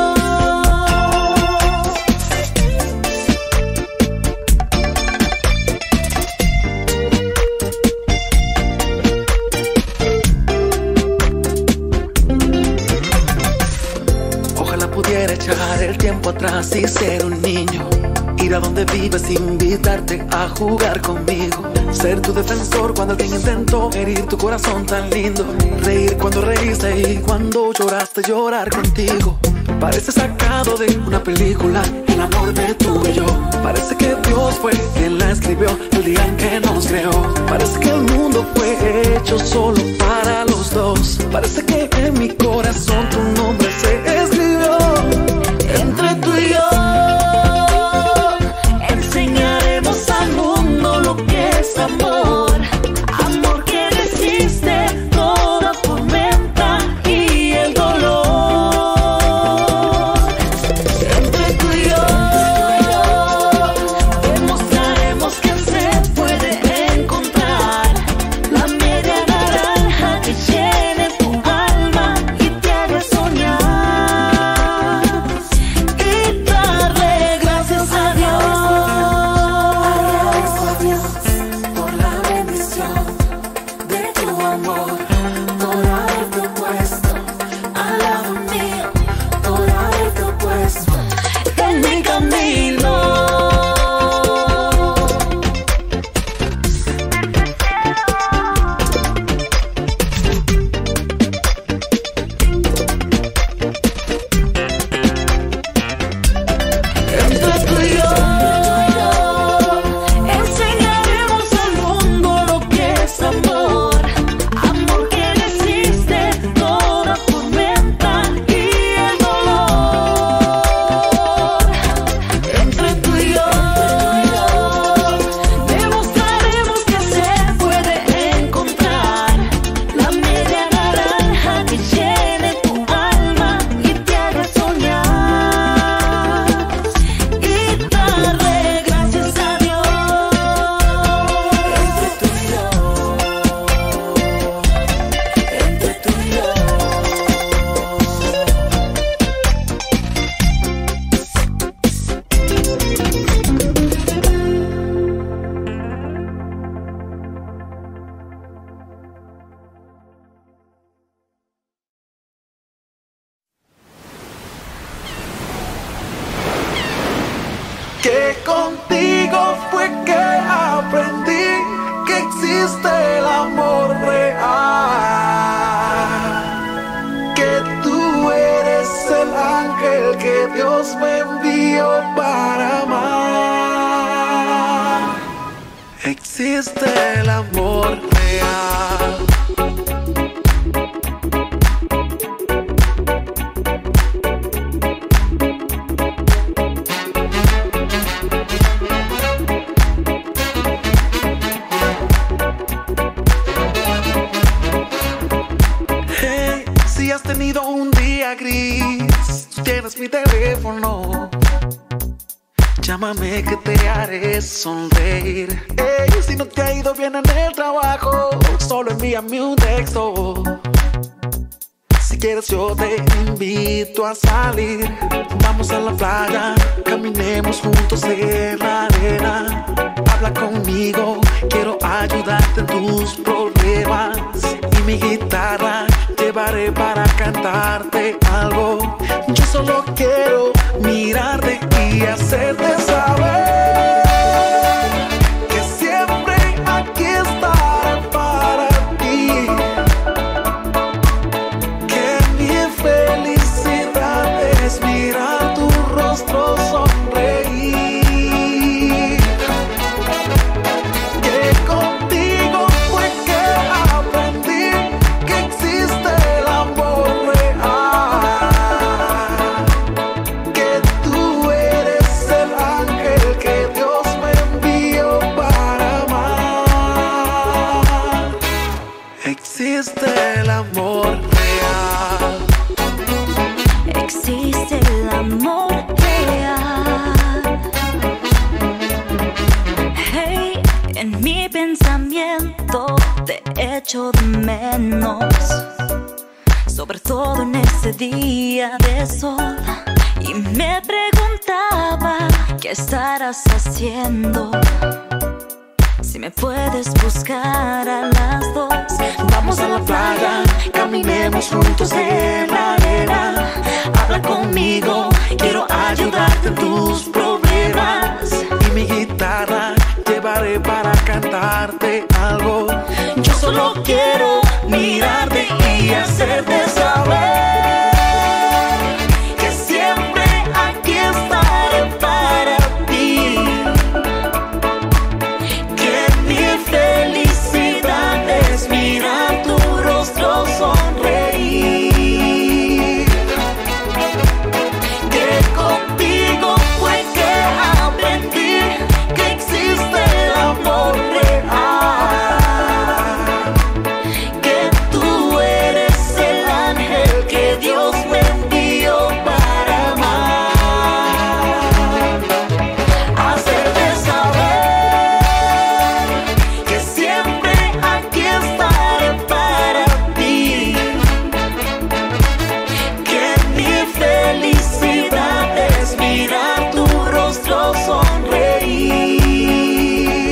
Ojalá pudiera echar el tiempo atrás y ser un niño. Ir a donde vives, invitarte a jugar conmigo. Ser tu defensor cuando alguien intentó herir tu corazón tan lindo. Reír cuando reíste y cuando lloraste, llorar contigo. Parece sacado de una película, el amor de tú y yo. Parece que Dios fue quien la escribió el día en que nos creó. Parece que el mundo fue hecho solo para los dos. Parece que en mi corazón tu nombre se escribió. Entre tú y yo enseñaremos al mundo lo que es amor. Amor que resiste toda tormenta y el dolor. Entre tú y yo demostraremos que se puede encontrar la media naranja que llena contigo fue que aprendí que existe el amor real, que tú eres el ángel que Dios me envió para amar. Existe el amor real. Si has tenido un día gris, tú tienes mi teléfono. Llámame que te haré sonreír. Si no te ha ido bien en el trabajo, solo envíame un texto. Si quieres yo te invito a salir. Vamos a la playa, caminemos juntos en la arena. Habla conmigo, quiero ayudarte en tus problemas. Y mi guitarra llevaré para cantarte algo. Yo solo quiero mirarte y hacerte saber que siempre aquí estaré para ti. Que mi felicidad es mirar tu rostro sonreír. Que contigo fue que aprendí que existe el amor real, que tú eres el ángel que Dios me envió para amar. Existe el amor real. Existe el amor real. Hey, en mi pensamiento te echo de menos, sobre todo en ese día de sol. Y me preguntaba qué estarás haciendo, si me puedes buscar a las 2. Vamos a la playa, caminemos juntos en la arena. Habla conmigo, quiero ayudarte en tus problemas. Y mi guitarra llevaré para cantarte algo. Yo solo quiero mirarte y hacerte saber que siempre aquí estaré para ti. Que mi felicidad es mirar tu rostro sonreír. Que contigo fue que aprendí que existe el amor real, que tú eres el ángel que Dios me envió para amar. Hacerte saber que siempre aquí estaré para ti. Que mi felicidad es mirar tu rostro sonreír.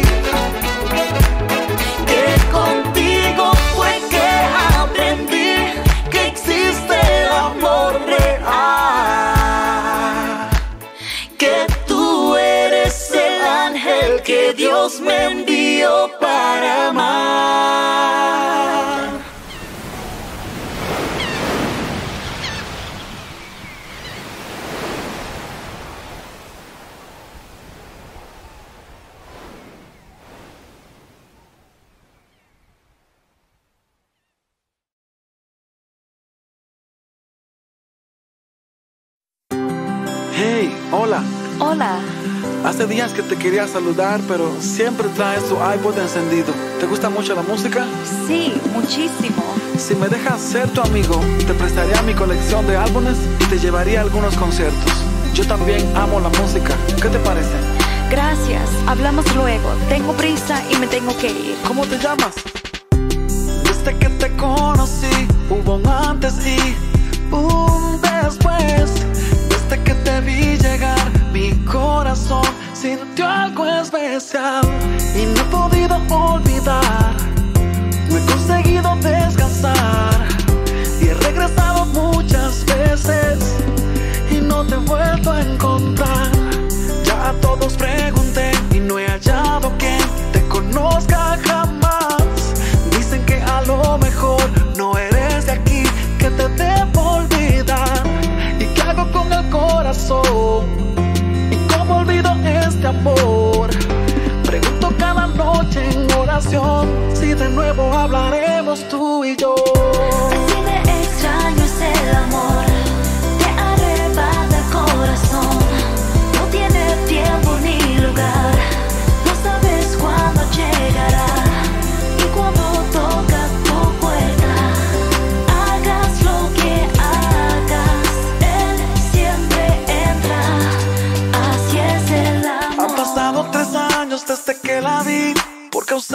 Que contigo fue que aprendí que existe el amor real, que tú eres el ángel que Dios me envió para amar. Hey, hola. Hola. Hace días que te quería saludar, pero siempre traes tu iPod encendido. ¿Te gusta mucho la música? Sí, muchísimo. Si me dejas ser tu amigo, te prestaría mi colección de álbumes y te llevaría a algunos conciertos. Yo también amo la música. ¿Qué te parece? Gracias. Hablamos luego. Tengo prisa y me tengo que ir. ¿Cómo te llamas? Desde que te conocí, hubo un antes y un después. Desde que te vi llegar, mi corazón sintió algo especial y no he podido olvidar. No he conseguido descansar y he regresado muchas veces y no te he vuelto a encontrar. Ya a todos preguntan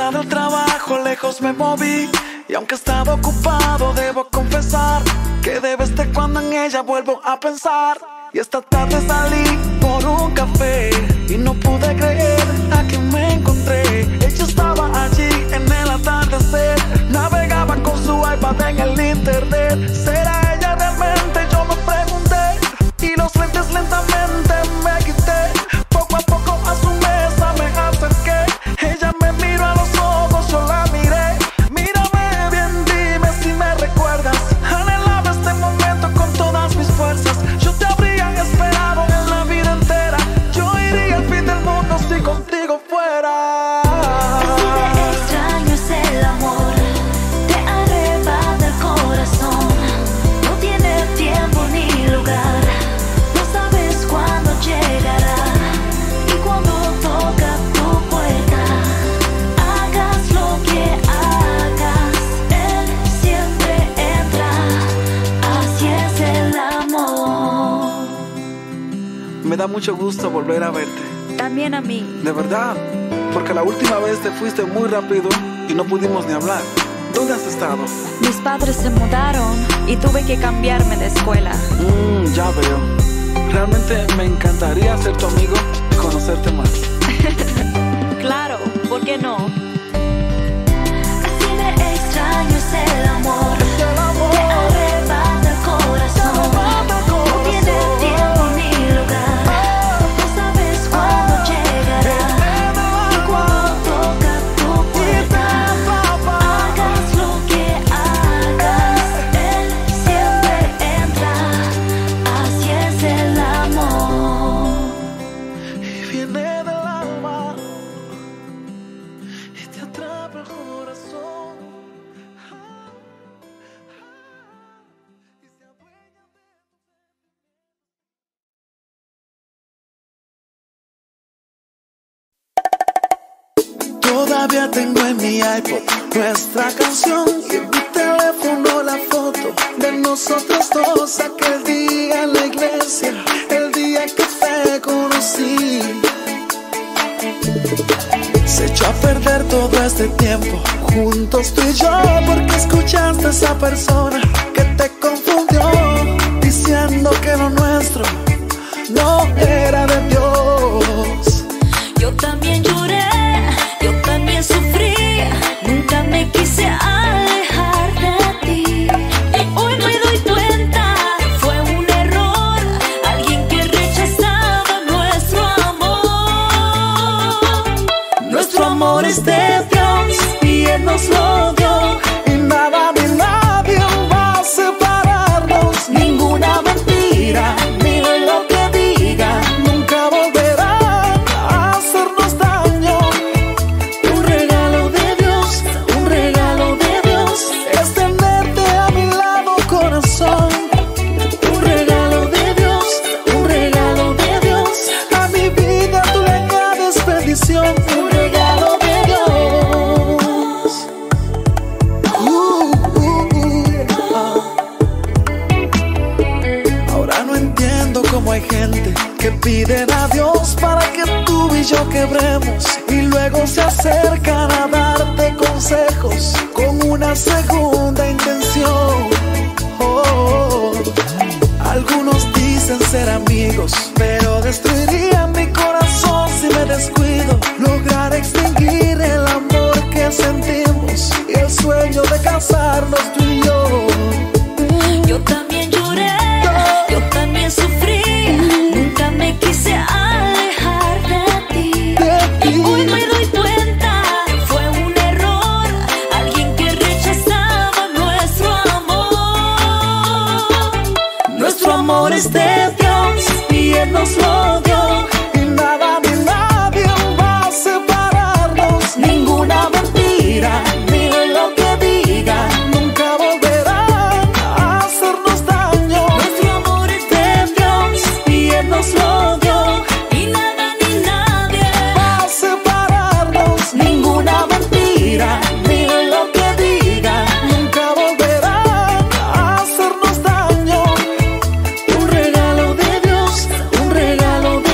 día del trabajo lejos me moví, y aunque estaba ocupado debo confesar que de vez en cuando en ella vuelvo a pensar. Y esta tarde salí por un café y no pude creer a quien me encontré. Ella estaba allí en el atardecer, navegaba con su iPad en el internet. ¿Será ella realmente? Yo me pregunté, y los lentes lentamente me quité. Poco a poco a su mesa me acerqué. Ella me miró a los ojos, yo la miré. Mírame bien, dime si me recuerdas. Anhelaba este momento con todas mis fuerzas. Yo te habría esperado en la vida entera. Yo iría al fin del mundo si contigo fuera. Así de extraño es el amor, te arrebata el corazón. No tiene tiempo ni lugar, no sabes cuándo llegará. Y cuando toca tu puerta, hagas lo que hagas, él siempre entra. Así es el amor. Me da mucho gusto volver a verte. También a mí. De verdad, porque la última vez te fuiste muy rápido y no pudimos ni hablar. ¿Dónde has estado? Mis padres se mudaron y tuve que cambiarme de escuela. Ya veo. Realmente me encantaría ser tu amigo y conocerte más. Claro, ¿por qué no? Así de extraño es el amor, te arrebata el corazón. No tiene tiempo ni lugar, no sabes cuándo llegará. Y cuando toca tu puerta, hagas lo que hagas, él siempre entra. Así es el amor. Y viene del alma y te atrapa el corazón. Y se adueña de... Todavía tengo en mi iPod nuestra canción y en mi teléfono la foto de nosotros dos aquel día en la iglesia, el día que te conocí. Se echó a perder todo este tiempo juntos tú y yo, porque escuchaste a esa persona que te confundió, diciendo que lo nuestro no era de Dios. Yo también lloré, yo también sufrí, nunca me quise alejar de ti. Y hoy me doy cuenta, fue un error, alguien que rechazaba nuestro amor. Nuestro amor es de Dios y Él nos lo dio. Y nada ni nadie va a separarnos, ninguna mentira, ni lo que diga, nunca volverán a hacernos daño. Un regalo de Dios, un regalo de Dios, Es tenerte a mi lado, corazón. un regalo de Dios, un regalo de Dios, A mi vida tú le añades bendición, un regalo de Dios. Ahora no entiendo cómo hay gente que piden a Dios para que tú y yo quebremos, y luego se acercan a darte consejos con una segunda intención. Algunos dicen ser amigos, pero destruirían mi corazón si me descuido. Lograr extinguir el amor que sentimos y el sueño de casarnos tú y yo. Yo también lloré, yo también sufrí, nunca me quise alejar de ti. Y hoy me doy cuenta, fue un error, alguien que rechazaba nuestro amor. Nuestro amor es de Dios y Él nos lo dio. Y nada ni nadie va a separarnos, Ninguna mentira, ni lo que diga, nunca volverán a hacernos daño. nuestro amor es de Dios y Él nos lo dio. Y nada ni nadie, Va a separarnos, ninguna mentira, ni lo que diga, nunca volverán a hacernos daño. un regalo de Dios, un regalo de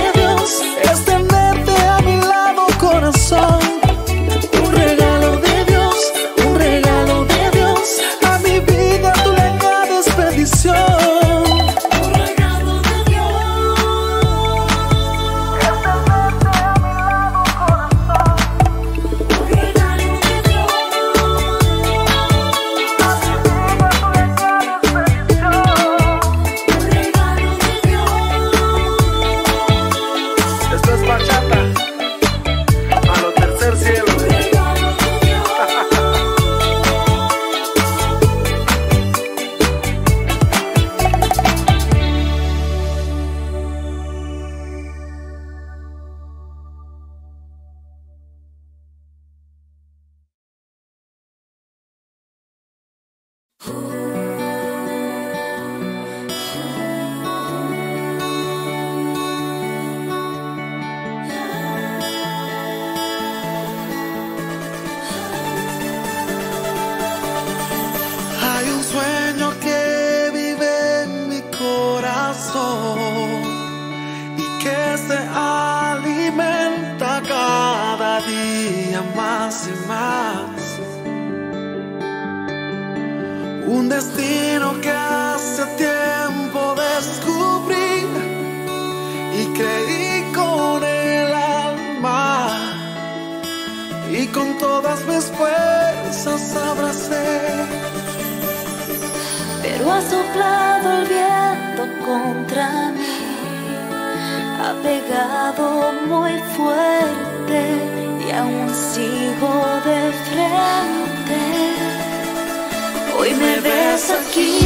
destino que hace tiempo descubrí y creí con el alma y con todas mis fuerzas abracé. Pero ha soplado el viento contra mí, ha pegado muy fuerte y aún sigo de frente. Hoy me ves aquí,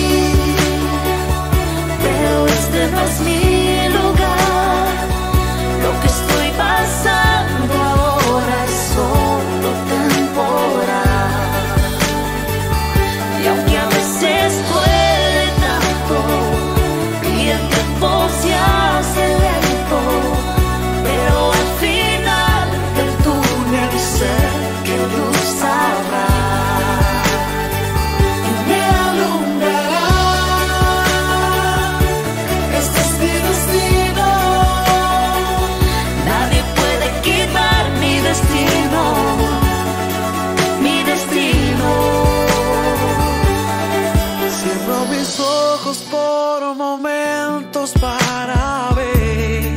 pero este no es mi lugar. Lo que estoy pasando ahora es solo temporal. Y aunque a veces duele tanto y el tiempo se hace lento, pero al final del túnel sé que luz habrá. Por momentos para ver,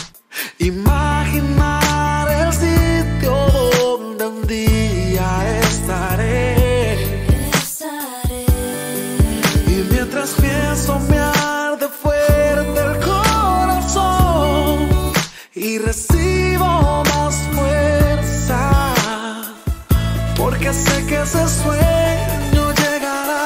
imaginar el sitio donde un día estaré. Y mientras pienso me arde fuerte el corazón y recibo más fuerza, porque sé que ese sueño llegará.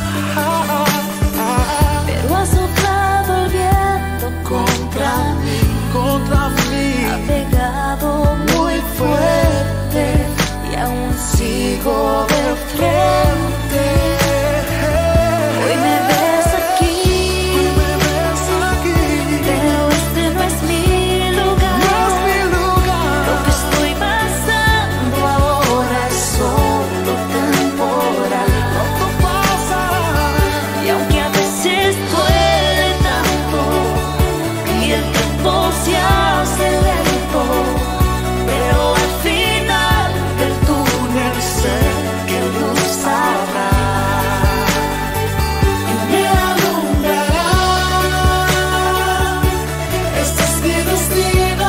Contra mí, ha pegado muy fuerte y aún sigo de frente. Hoy me ves aquí, pero este no es mi lugar. Lo que estoy pasando ahora es solo temporal. Y aunque a veces duele tanto y el tiempo se hace lento, pero al final del túnel sé que luz habrá y me alumbrará. Este es mi destino,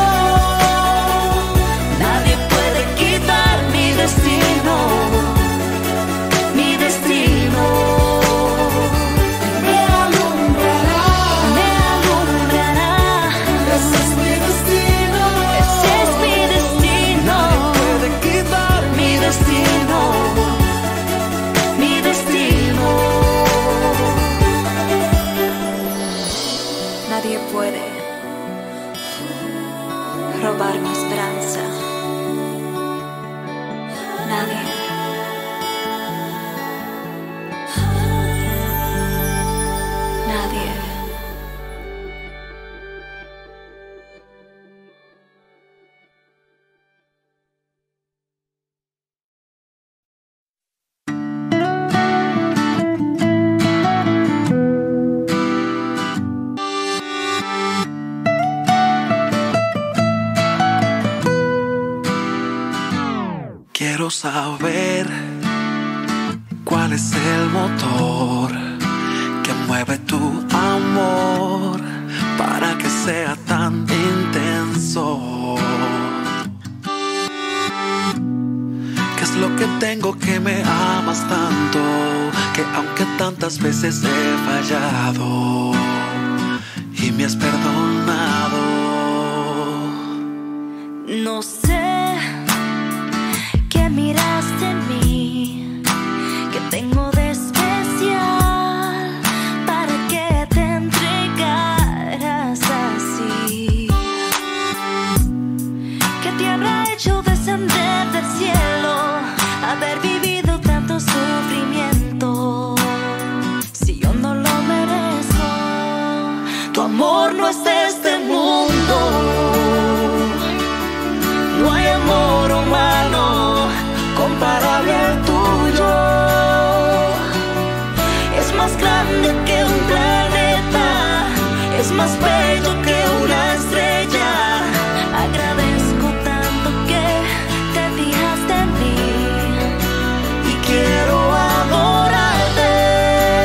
nadie puede quitar mi destino, mi destino. Me alumbrará, me alumbrará. Ese es mi destino, ese es mi destino. nadie puede quitar Mi destino, mi destino. Nadie puede robar mi esperanza. Nadie. Nadie. Quiero saber cuál es el motor que mueve tu amor para que sea tan intenso. ¿Qué es lo que tengo que me amas tanto? Que aunque tantas veces he fallado y me has perdonado. No sé qué miraste en mí, que tengo de especial para que te entregaras así. ¿Qué te habrá hecho descender del cielo, haber vivido tanto sufrimiento? Si yo no lo merezco, tu amor no es de este mundo. No hay amor humano comparable al tuyo. Es más grande que un planeta, es más bello que una estrella. Agradezco tanto que te fijaste en mí y quiero adorarte.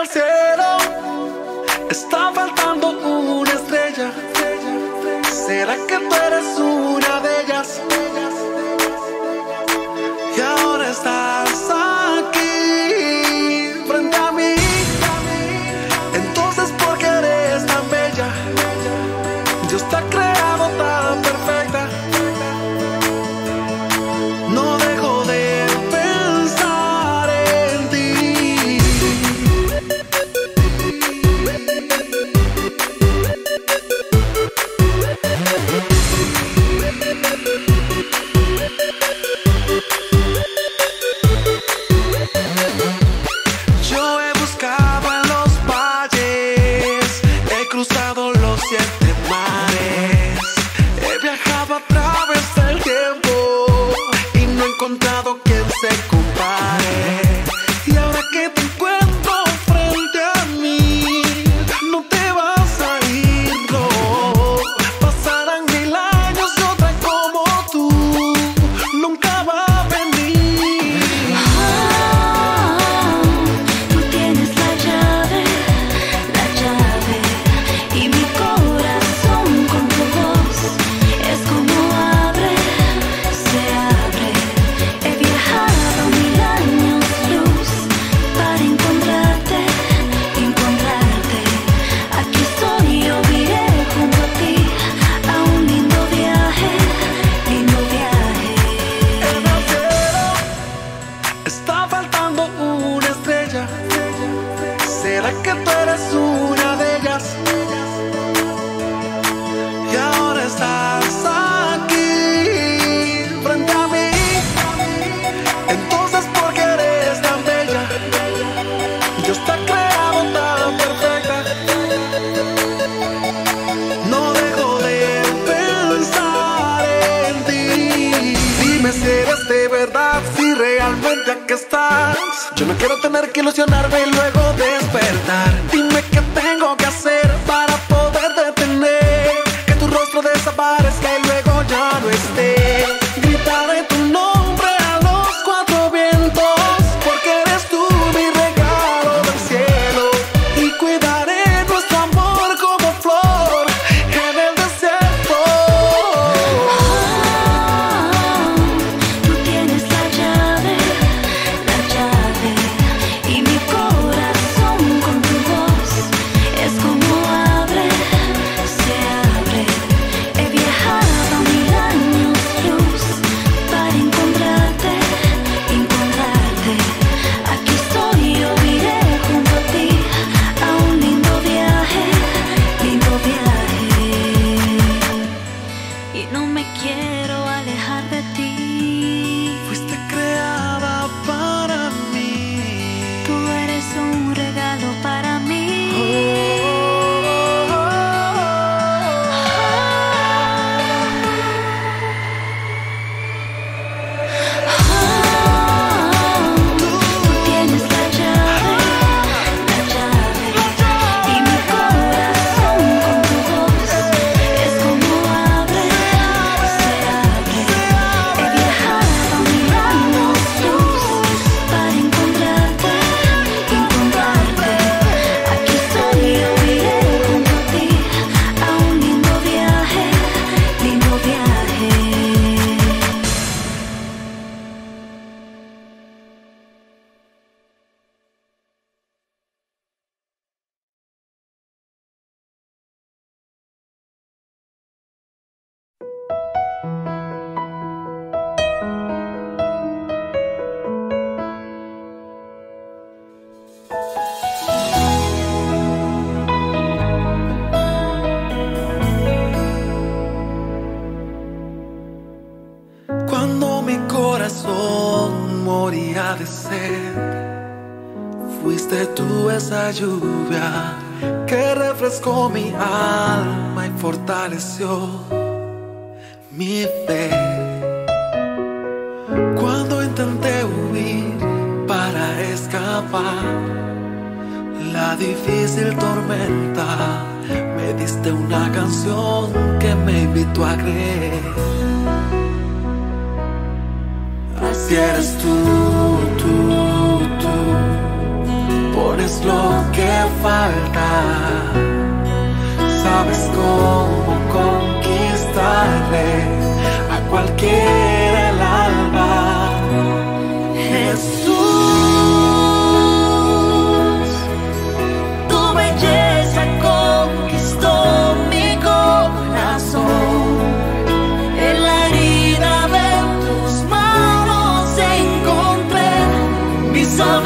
el cielo está faltando una estrella. ¿Será que tú eres una de ellas? Y ahora estás aquí frente a mí. Entonces, ¿por qué eres tan bella? Dios te ha creado tan perfecta. No dejo de pensar en ti. Yo he buscado en los valles, he cruzado los 7 mares, he viajado a través del tiempo y no he encontrado quien se compare. Y ahora que te encuentro frente a mí, no te vas a ir, no. Pasarán 1000 años y otra como tú nunca va a venir. Tú tienes la llave, y mi corazón con tu voz es como abre, se abre. He viajado 1000 años luz para encontrarte, encontrarte. Aquí estoy, yo iré junto a ti a un lindo viaje, lindo viaje. En el cielo está faltando una estrella. ¿Será que tú eres una de ellas? Y ahora estás aquí frente a mí. Entonces, ¿por qué eres tan bella? Dios te ha creado tan perfecta. No dejo de pensar en ti. Dime si eres de verdad, si realmente aquí estás. Yo no quiero tener que ilusionarme y luego despertar. Dime qué tengo que hacer para poder detener que tu rostro desaparezca y luego ya no esté. Gritaré tu nombre a los 4 vientos, porque eres tú mi regalo del cielo. Y cuidaré nuestro amor como flor en el desierto. Tú tienes la llave, y mi corazón con tu voz es como abre, se abre. He viajado 1000 años luz para encontrarte, encontrarte. Aquí estoy, yo iré junto a ti a un lindo viaje, lindo viaje. Y no me quiero alejar de ti. Fuiste creada para mí. Tú eres un regalo para mí. Tú tienes la llave, y mi corazón con tu voz es como abre, se abre. He viajado 1000 años luz para encontrarte, encontrarte. Aquí estoy, yo iré junto a ti a un lindo viaje, lindo viaje. Cuando mi corazón moría de sed, fuiste tú esa lluvia que refrescó mi alma y fortaleció mi fe. Cuando intenté huir para escapar la difícil tormenta, me diste una canción que me invitó a creer. Así eres tú, pones lo que falta. Sabes cómo conquistarle a cualquiera el alma. Jesús, tu belleza conquistó mi corazón. En la herida de tus manos encontré mi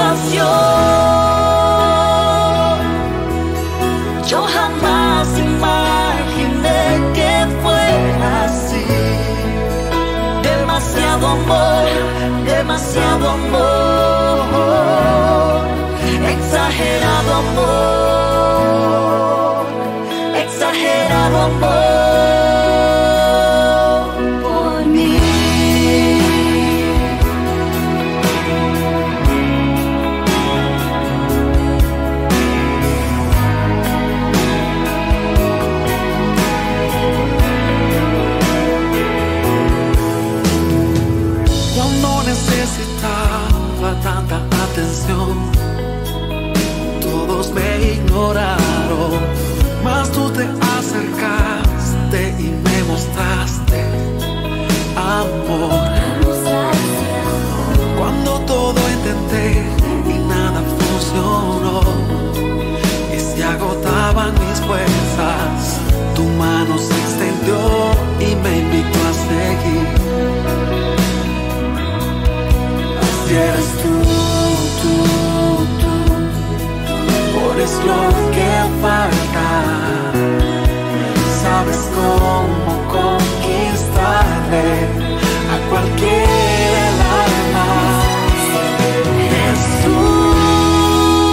salvación. Yo jamás imaginé que fuera así. Demasiado amor, demasiado amor, exagerado amor, exagerado amor por mí. Cuando necesitaba tanta atención, todos me ignoraron, mas tú te acercaste y me mostraste amor. Cuando todo intenté y nada funcionó, y se agotaban mis fuerzas, tu mano se extendió y me invitó a seguir. Si eres tú, pones lo que falta. Sabes cómo conquistarle a cualquier alma. Jesús,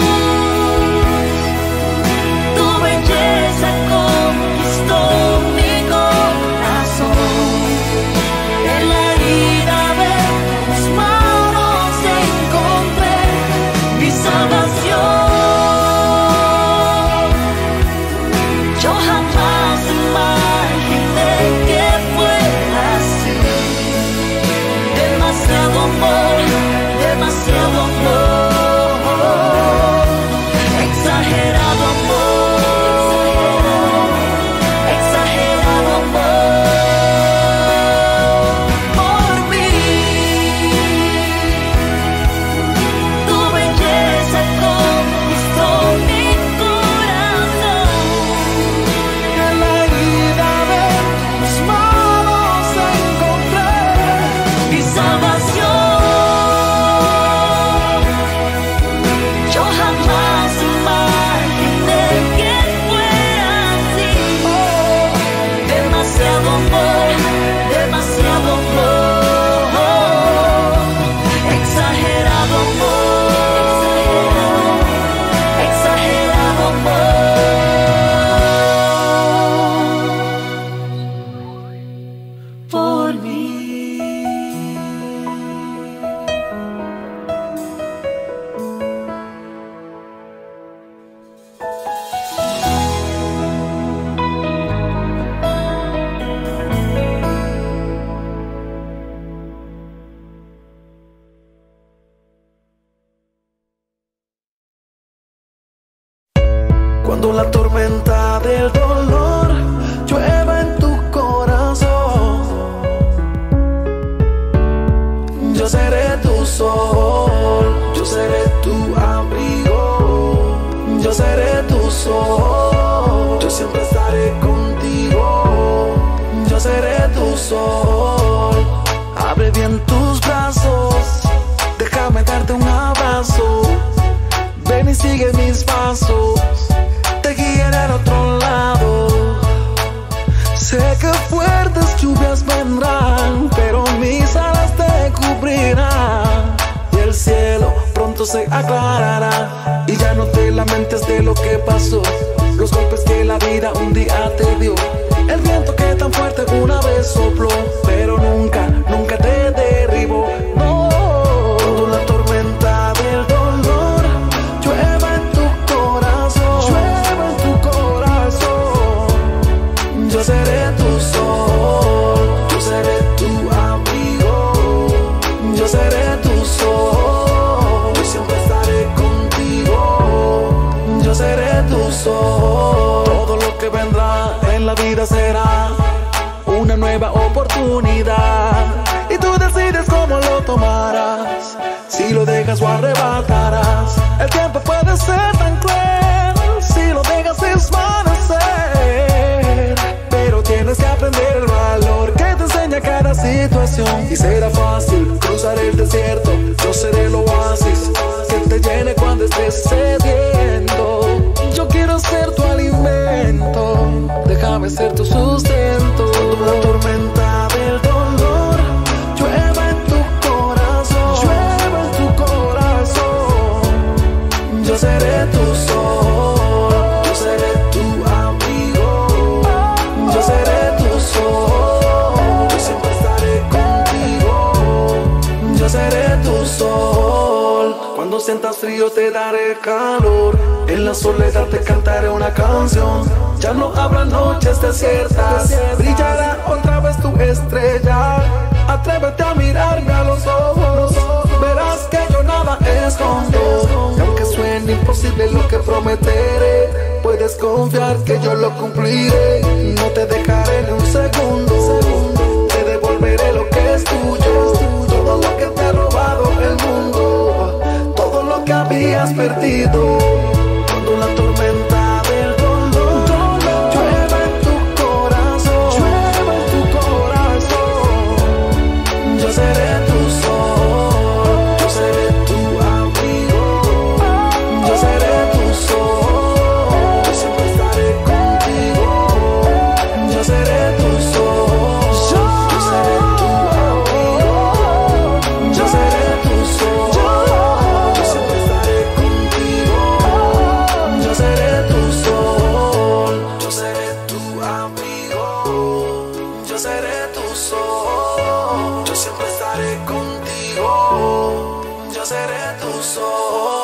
tu belleza conquistó mi corazón. En la herida de tus manos encontré mi salvación. Yo jamás imaginé que fuera así. Demasiado amor, demasiado amor, exagerado amor, exagerado amor por mí. Tu belleza conquistó mi corazón. En la herida de tus manos encontré Mi salvación. Yo jamás imaginé que fuera así. Demasiado amor, demasiado amor, exagerado amor, exagerado amor por mí. Cuando la tormenta del dolor llueva en tu corazón, yo seré tu sol, yo seré tu abrigo, yo seré tu sol, yo siempre estaré contigo, yo seré tu sol. Abre bien tus brazos, déjame darte un abrazo, ven y sigue mis pasos, te guiaré al otro lado. Sé que fuertes lluvias vendrán, pero mis alas te cubrirán, y el cielo pronto se aclarará, y ya no te lamentes de lo que pasó, los golpes que la vida un día te dio, el viento que tan fuerte una vez sopló, pero nunca, nunca te derribó. No, cuando la tormenta del dolor llueva en tu corazón, llueva en tu corazón, yo seré tu sol, yo seré tu abrigo, yo seré tu sol, yo siempre estaré contigo, yo seré destruirás o arrebatarás. El tiempo puede ser tan cruel si lo dejas desvanecer, pero tienes que aprender el valor que te enseña cada situación. Y será fácil cruzar el desierto, yo seré el oasis que te llene cuando estés sediento. Yo quiero ser tu alimento, déjame ser tu sustento. Cuando la tormenta del dolor llueva en tu corazón, llueva en tu corazón, yo seré tu sol, yo seré tu amigo, yo seré tu sol, yo siempre estaré contigo, yo seré tu sol. Cuando sientas frío te daré calor, en la soledad te cantaré una canción. Ya no habrá noches desiertas, brillará otra vez tu estrella. Atrévete a mirarme a los ojos, verás que yo nada escondo. Y aunque suene imposible lo que prometeré, puedes confiar que yo lo cumpliré. No te dejaré ni un segundo, te devolveré lo que es tuyo. Todo lo que te ha robado el mundo, todo lo que habías perdido. Cuando la tormenta del dolor llueva en tu corazón, llueva en tu corazón, yo seré tu sol, yo seré tu amigo, yo seré tu sol, yo siempre estaré contigo, yo seré tu sol, yo seré tu amigo, yo seré tu sol, yo siempre estaré contigo, yo seré tu sol, yo seré tu amigo, yo seré tu sol, yo siempre estaré contigo, yo seré tu sol.